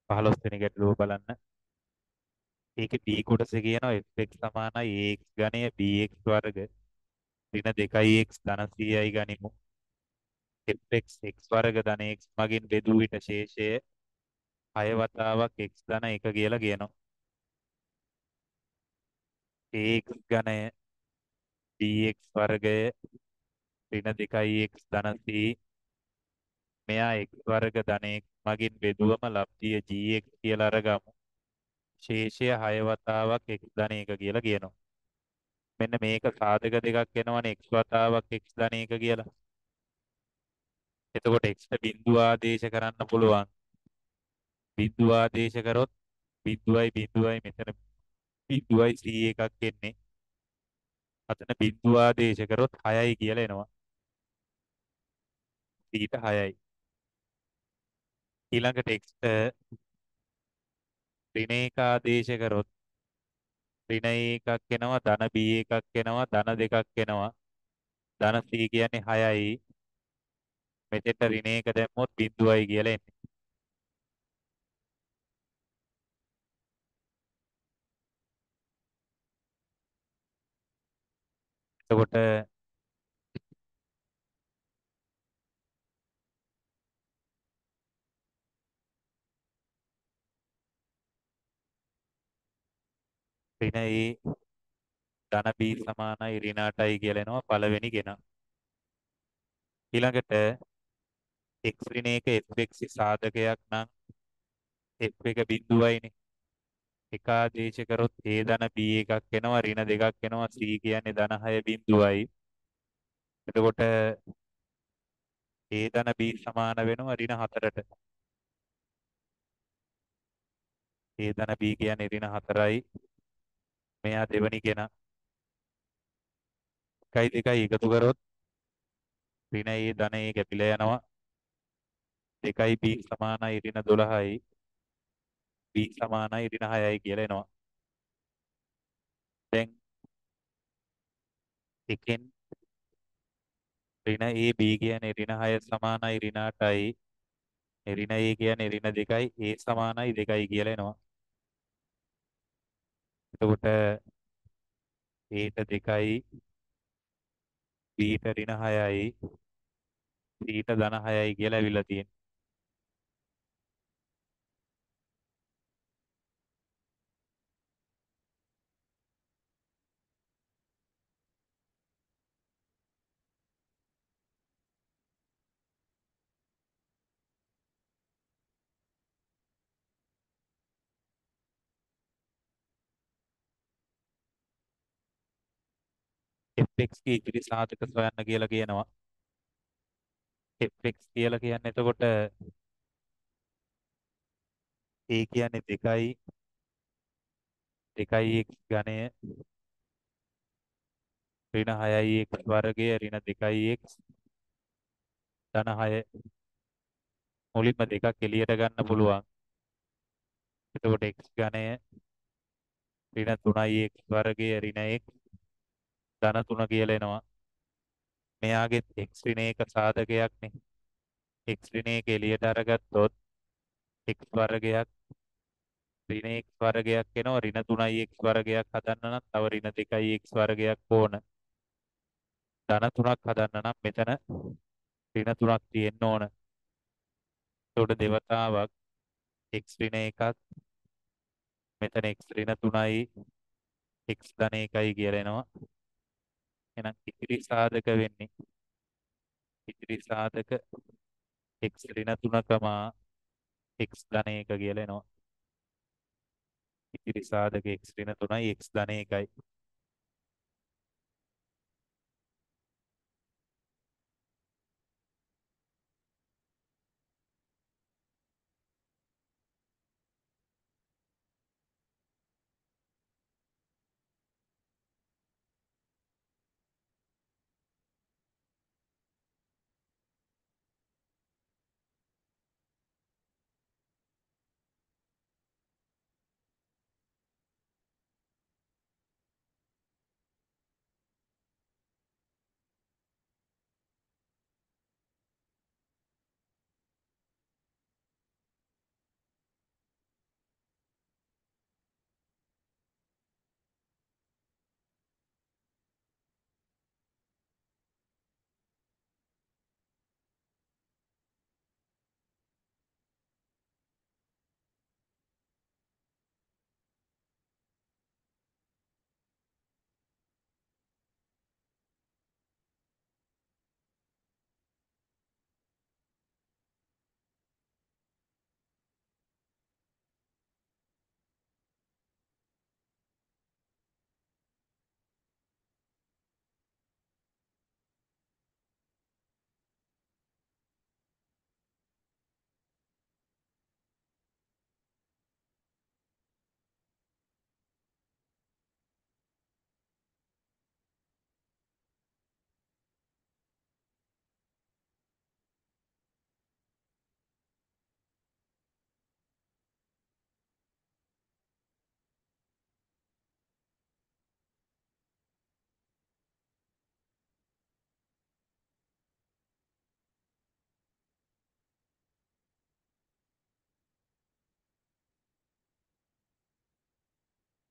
15 වෙනි ගැටලුව බලන්න. ඒකේ b කොටසේ කියනවා fx සමානයි ax ඝනය bx වර්ග ඍණ 2x ධන 100යි ගනිමු. fx x වර්ග ධන x මගින් බෙදූ විට ශේෂය 6 වතාවක් x ධන 1 කියලා කියනවා. ax ඝනය bx වර්ගය ඍණ 2x ධන c මෙයා x වර්ග ධන x මගින් බෙදුවම ලබ්ධිය gx කියලා අරගමු. ශේෂය 6 වතාවක් x ධන 1 කියලා කියනවා. මෙන්න මේක සාධක දෙකක් එනවනේ x වතාවක් x ධන 1 කියලා. එතකොට x ට බිඳුව ආදේශ කරන්න පුළුවන්. බිඳුව ආදේශ කරොත් බිඳුවයි බිඳුවයි මෙතන බිඳුවයි c එකක් එන්නේ. අතන බිඳුව ආදේශ කරොත් 6යි කියලා එනවා. c ට 6යි. ඊළඟට x ට ඍණ 1 ආදේශ කරොත් ඍණ එකක් එනවා ධන b එකක් එනවා ධන දෙකක් එනවා. ධන c කියන්නේ 6යි. මෙතෙන්ට ඍණ 1 දැම්මොත් බිඳුවයි කියලා එන්නේ. එතකොට ඍණ a ධන b සමානයි ඍණ 8යි කියලා එනවා පළවෙනි ගෙන. ඊළඟට x ඍණ 1 fx සාධකයක් නම් f එක බිඳුවයිනේ. එක ආදේශ කරොත් a ධන b එකක් එනවා ඍණ දෙකක් එනවා c කියන්නේ ධන 6 බිඳුවයි. එතකොට a ධන b සමාන වෙනවා ඍණ 4ට. a ධන b කියන්නේ ඍණ 4යි. මෙයා දෙවනි ගෙන. 1යි 2යි එකතු කරොත් ඍණ a ධන a කැපිලා යනවා. 2යි b සමානයි ඍණ 12යි. b සමානයි ඍණ 6යි කියලා එනවා. දැන් එකෙන් ඍණ a b කියන්නේ ඍණ 6 සමානයි ඍණ 8යි. ඍණ a කියන්නේ ඍණ 2යි a සමානයි 2යි කියලා එනවා. එතකොට a ට 2යි b ට ඍණ 6යි c ට ධන 6යි කියලා ඇවිල්ලා තියෙනවා. fx ගේ ඉදිරි සාධක සොයන්න කියලා කියනවා. fx කියලා කියන්නේ එතකොට a කියන්නේ 2යි 2යි x ඝනය ඍණ 6යි x වර්ගය ඍණ 2යි x ධන 6 මුලින්ම දෙකක් එළියට ගන්න පුළුවන්. එතකොට x ඝනය ඍණ 3යි x වර්ගය ඍණ x ධන 3 කියලා එනවා. මෙයාගේ x ඍණ 1 සාධකයක්නේ. x ඍණ 1 එළියට අරගත්තොත් x වර්ගයක් ඍණ x වර්ගයක් එනවා ඍණ 3යි x වර්ගයක් හදන්න නම් තව ඍණ 2යි x වර්ගයක් ඕන. ධන 3ක් හදන්න නම් මෙතන ඍණ 3ක් තියෙන්න ඕන. එතකොට දෙවතාවක් x ඍණ 1ක් මෙතන x ඍණ 3යි x ධන 1යි කියලා එනවා. එහෙනම් ඉතිරි සාධක වෙන්නේ ඉතිරි සාධක x ඍණ 3, x ධන 1 කියලා එනවා. ඉතිරි සාධක x ඍණ 3යි x ධන 1යි.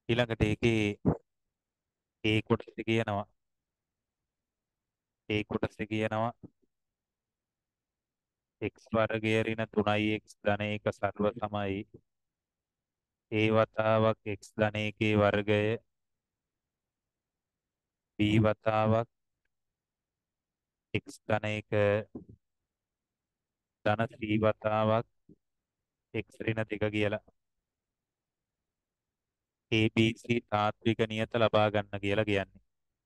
ඊළඟට ඒකේ ඒ කොටස කියනවා ඒ කොටස කියනවා x වර්ගය ඍණ 3x ධන 1 සර්ව සමයි a වතාවක් x ධන 1 වර්ගය b වතාවක් x ධන 1 ධන c වතාවක් x ඍණ 2 කියලා ABC තාත්වික නියත ලබා ගන්න කියලා කියන්නේ.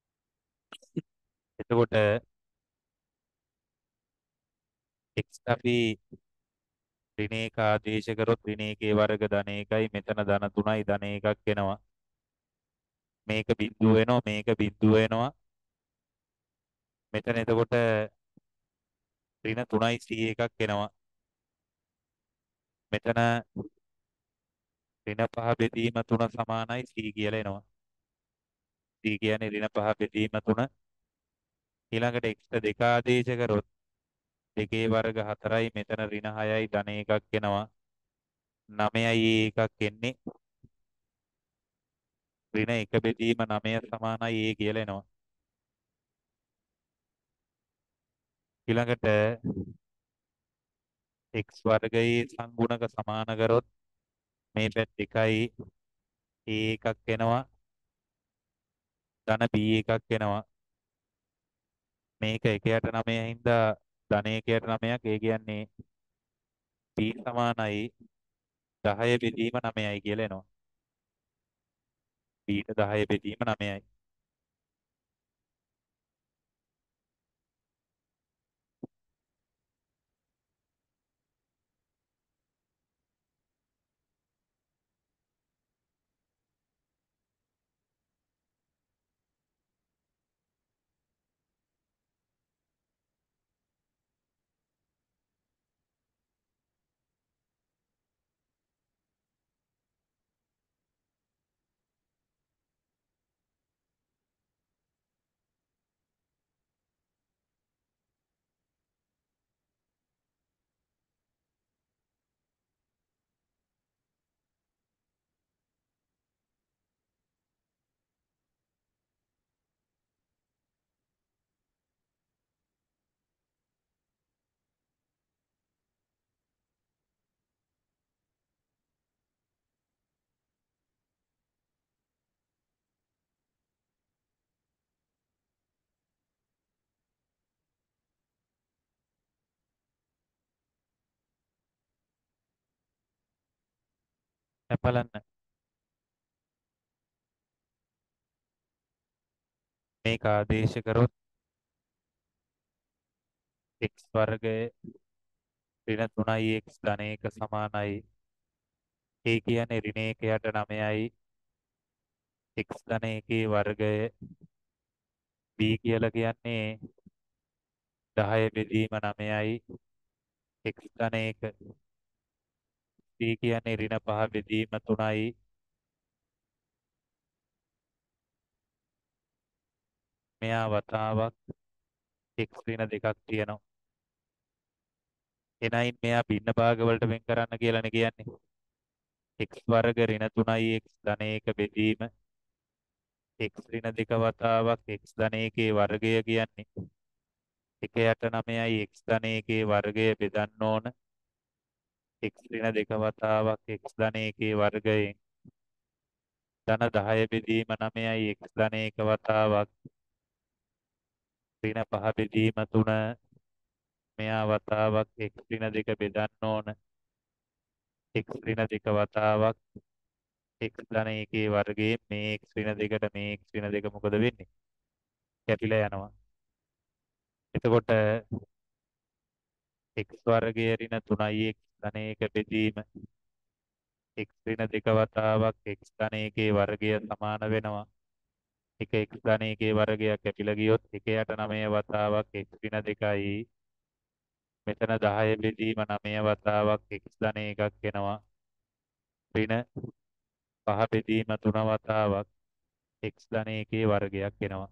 එතකොට x අපි ඍණ 1 ආදේශ කරොත් ඍණ 1 වර්ග ධන 1යි මෙතන ධන 3යි ධන 1ක් එනවා. මේක බිඳුව වෙනවා මේක බිඳුව වෙනවා. මෙතන එතකොට ඍණ 3යි c එකක් එනවා. මෙතන ඍණ 5 බෙදීම 3 සමානයි c කියලා එනවා. c කියන්නේ ඍණ 5 බෙදීම 3. ඊළඟට x 2 ආදේශ කරොත් 2 වර්ග 4යි මෙතන ඍණ 6යි ධන 1ක් එනවා. 9යි එකක් එන්නේ. ඍණ 1 බෙදීම 9 සමානයි a කියලා එනවා. ඊළඟට x වර්ගයේ සංගුණක සමාන කරොත් මේ පැත්ත 1යි a එකක් එනවා. ධන b එකක් එනවා. මේක 1යට 9 හින්දා ධන 1යට 9ක් ඒ කියන්නේ b සමානයි 10 බෙදීම 9යි කියලා එනවා. b ට 10 බෙදීම 9යි. දැන් බලන්න මේක ආදේශ කරොත් x වර්ගයේ ඍණ 3යි x ධන 1 සමානයි. a කියන්නේ ඍණ 1යට 9යි x ධන 1 වර්ගය b කියලා කියන්නේ 10 බෙදීම 9යි x ධන 1 c කියන්නේ ඍණ 5 බෙදීම 3යි මෙයා වතාවක් x ඍණ 2ක් තියෙනවා. එනයින් මෙයා භින්න භාග වලට වෙන් කරන්න කියලානේ කියන්නේ. x වර්ග ඍණ 3යි x ධන 1 බෙදීම x ඍණ 2 වතාවක් x ධන 1 වර්ගය කියන්නේ 1යට 9යි x ධන 1 වර්ගය බෙදන්න ඕන x ඍණ 2 වතාවක් x ධන 1 වර්ගයෙන් ධන 10 බෙදීම 9යි x ධන 1 වතාවක් ඍණ 5 බෙදීම 3 මෙයා වතාවක් x ඍණ 2 බෙදන්න ඕන x ඍණ 2 වතාවක් x ධන 1 වර්ගයේ මේ x ඍණ 2ට මේ x ඍණ 2 මොකද වෙන්නේ? කැපිලා යනවා. එතකොට x වර්ගයේ ඍණ 3යි x ධන 1 බෙදීම x ඍණ 2 වතාවක් x ධන 1 වර්ගය සමාන වෙනවා. එක x ධන 1 වර්ගයක් කැපිලා ගියොත් 1යට 9 වතාවක් x ඍණ 2යි මෙතන 10 බෙදීම 9 වතාවක් x ධන 1ක් එනවා. ඍණ 5 බෙදීම 3 වතාවක් x ධන 1 වර්ගයක් එනවා.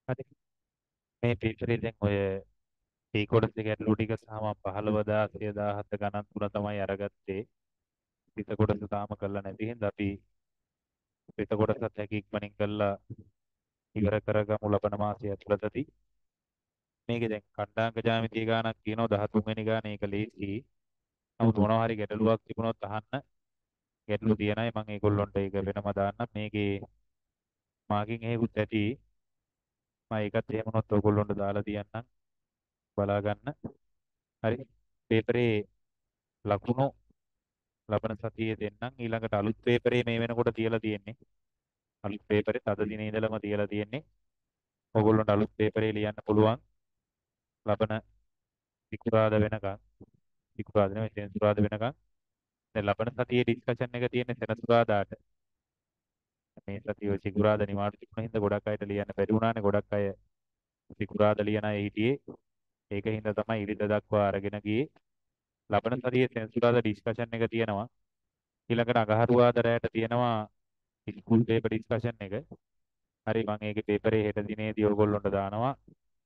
හරි. මේ පේපරේ දැන් ඔය ඒ කොටසේ ගැටලු ටික සහ මම 15000 10000 ගණන් තුන තමයි අරගත්තේ. පිට කොටස තාම කරලා නැති හින්දා අපි පිට කොටසත් හැකි ඉක්මනින් කරලා ඉවර කරගමු ලබන මාසය ඇතුළතදී. මේකේ දැන් කණ්ඩාංග ජ්‍යාමිතිය ගානක් කියනවා 13 වෙනි ගාන ඒක ලේසි. නමුත් මොනවා හරි ගැටලුවක් තිබුණොත් අහන්න. ගැටලු තියෙන අය මම ඒගොල්ලොන්ට ඒක වෙනම දාන්නම්. මේකේ මාකින් එහෙකුත් ඇති. මම ඒකත් එහෙම වුණොත් ඔයගොල්ලොන්ට දාලා තියන්නම් බලා ගන්න. හරි. පේපරේ ලකුණු ලබන සතියේ දෙන්නම්. ඊළඟට අලුත් පේපරේ මේ වෙනකොට තියලා තියෙන්නේ. අලුත් පේපරේ අද දිනේ ඉඳලම තියලා තියෙන්නේ. ඔයගොල්ලන්ට අලුත් පේපරේ ලියන්න පුළුවන්. ලබන සිකුරාදා වෙනකන්. සිකුරාදා නෙවෙයි සෙනසුරාදා වෙනකන්. දැන් ලබන සතියේ ඩිස්කෂන් එක තියෙන්නේ සෙනසුරාදාට. මේ සතියේ සිකුරාදා නිවාඩු තිබුණ හින්දා ගොඩක් අයට ලියන්න බැරි වුණානේ. ගොඩක් අය සිකුරාදා ලියන අය හිටියේ. ඒක හින්දා තමයි ඉරිදා දක්වා අරගෙන ගියේ. ලබන සතියේ සෙනසුරාදා ඩිස්කෂන් එක තියෙනවා. ඊළඟට අඟහරුවාදා රැයට තියෙනවා ස්කූල් පේපර් ඩිස්කෂන් එක. හරි මම ඒකේ පේපරේ හෙට දිනේදී ඔයගොල්ලන්ට දානවා.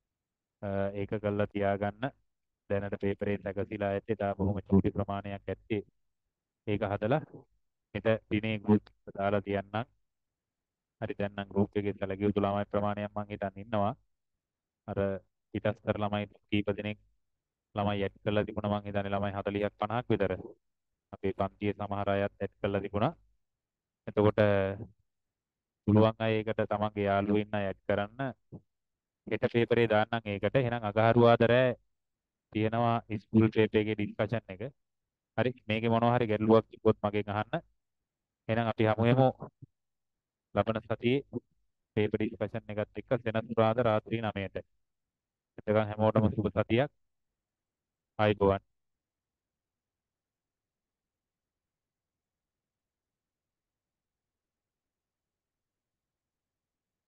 ඒක කරලා තියාගන්න. දැනට පේපරේ සැකසීලා ඇත්තේ තා බොහොම චූටි ප්‍රමාණයක් ඇත්තේ. ඒක හදලා හෙට දිනේ ගෲප් එකට දාලා තියන්නම්. හරි දැන් නම් ගෲප් එකේ සැලකිය ළමයි ප්‍රමාණයක් මම හිතන් ඉන්නවා. අර පිටස්තර ළමයි කීප දෙනෙක් ළමයි ඇඩ් කරලා තිබුණා මම හිතන්නේ ළමයි 40ක් 50ක් විතර. අපේ පන්තියේ සමහර අයත් ඇඩ් කරලා තිබුණා. එතකොට පුළුවන් අය ඒකට තමන්ගේ යාළුවෝ ඉන්න අය ඇඩ් කරන්න. හෙට පේපරේ දාන්නම් ඒකට. එහෙනම් අඟහරුවාදා රෑ තියෙනවා ස්කූල් පේපර් එකේ ඩිස්කෂන් එක. හරි මේකේ මොනවා හරි ගැටලුවක් තිබ්බොත් මගෙන් අහන්න. එහෙනම් අපි හමු වෙමු ලබන සතියේ පේපර් ඩිස්කෂන් එකත් එක්ක සෙනසුරාදා රාත්‍රී 9ට. එතකන් හැමෝටම සුබ සතියක්. ආයුබෝවන්.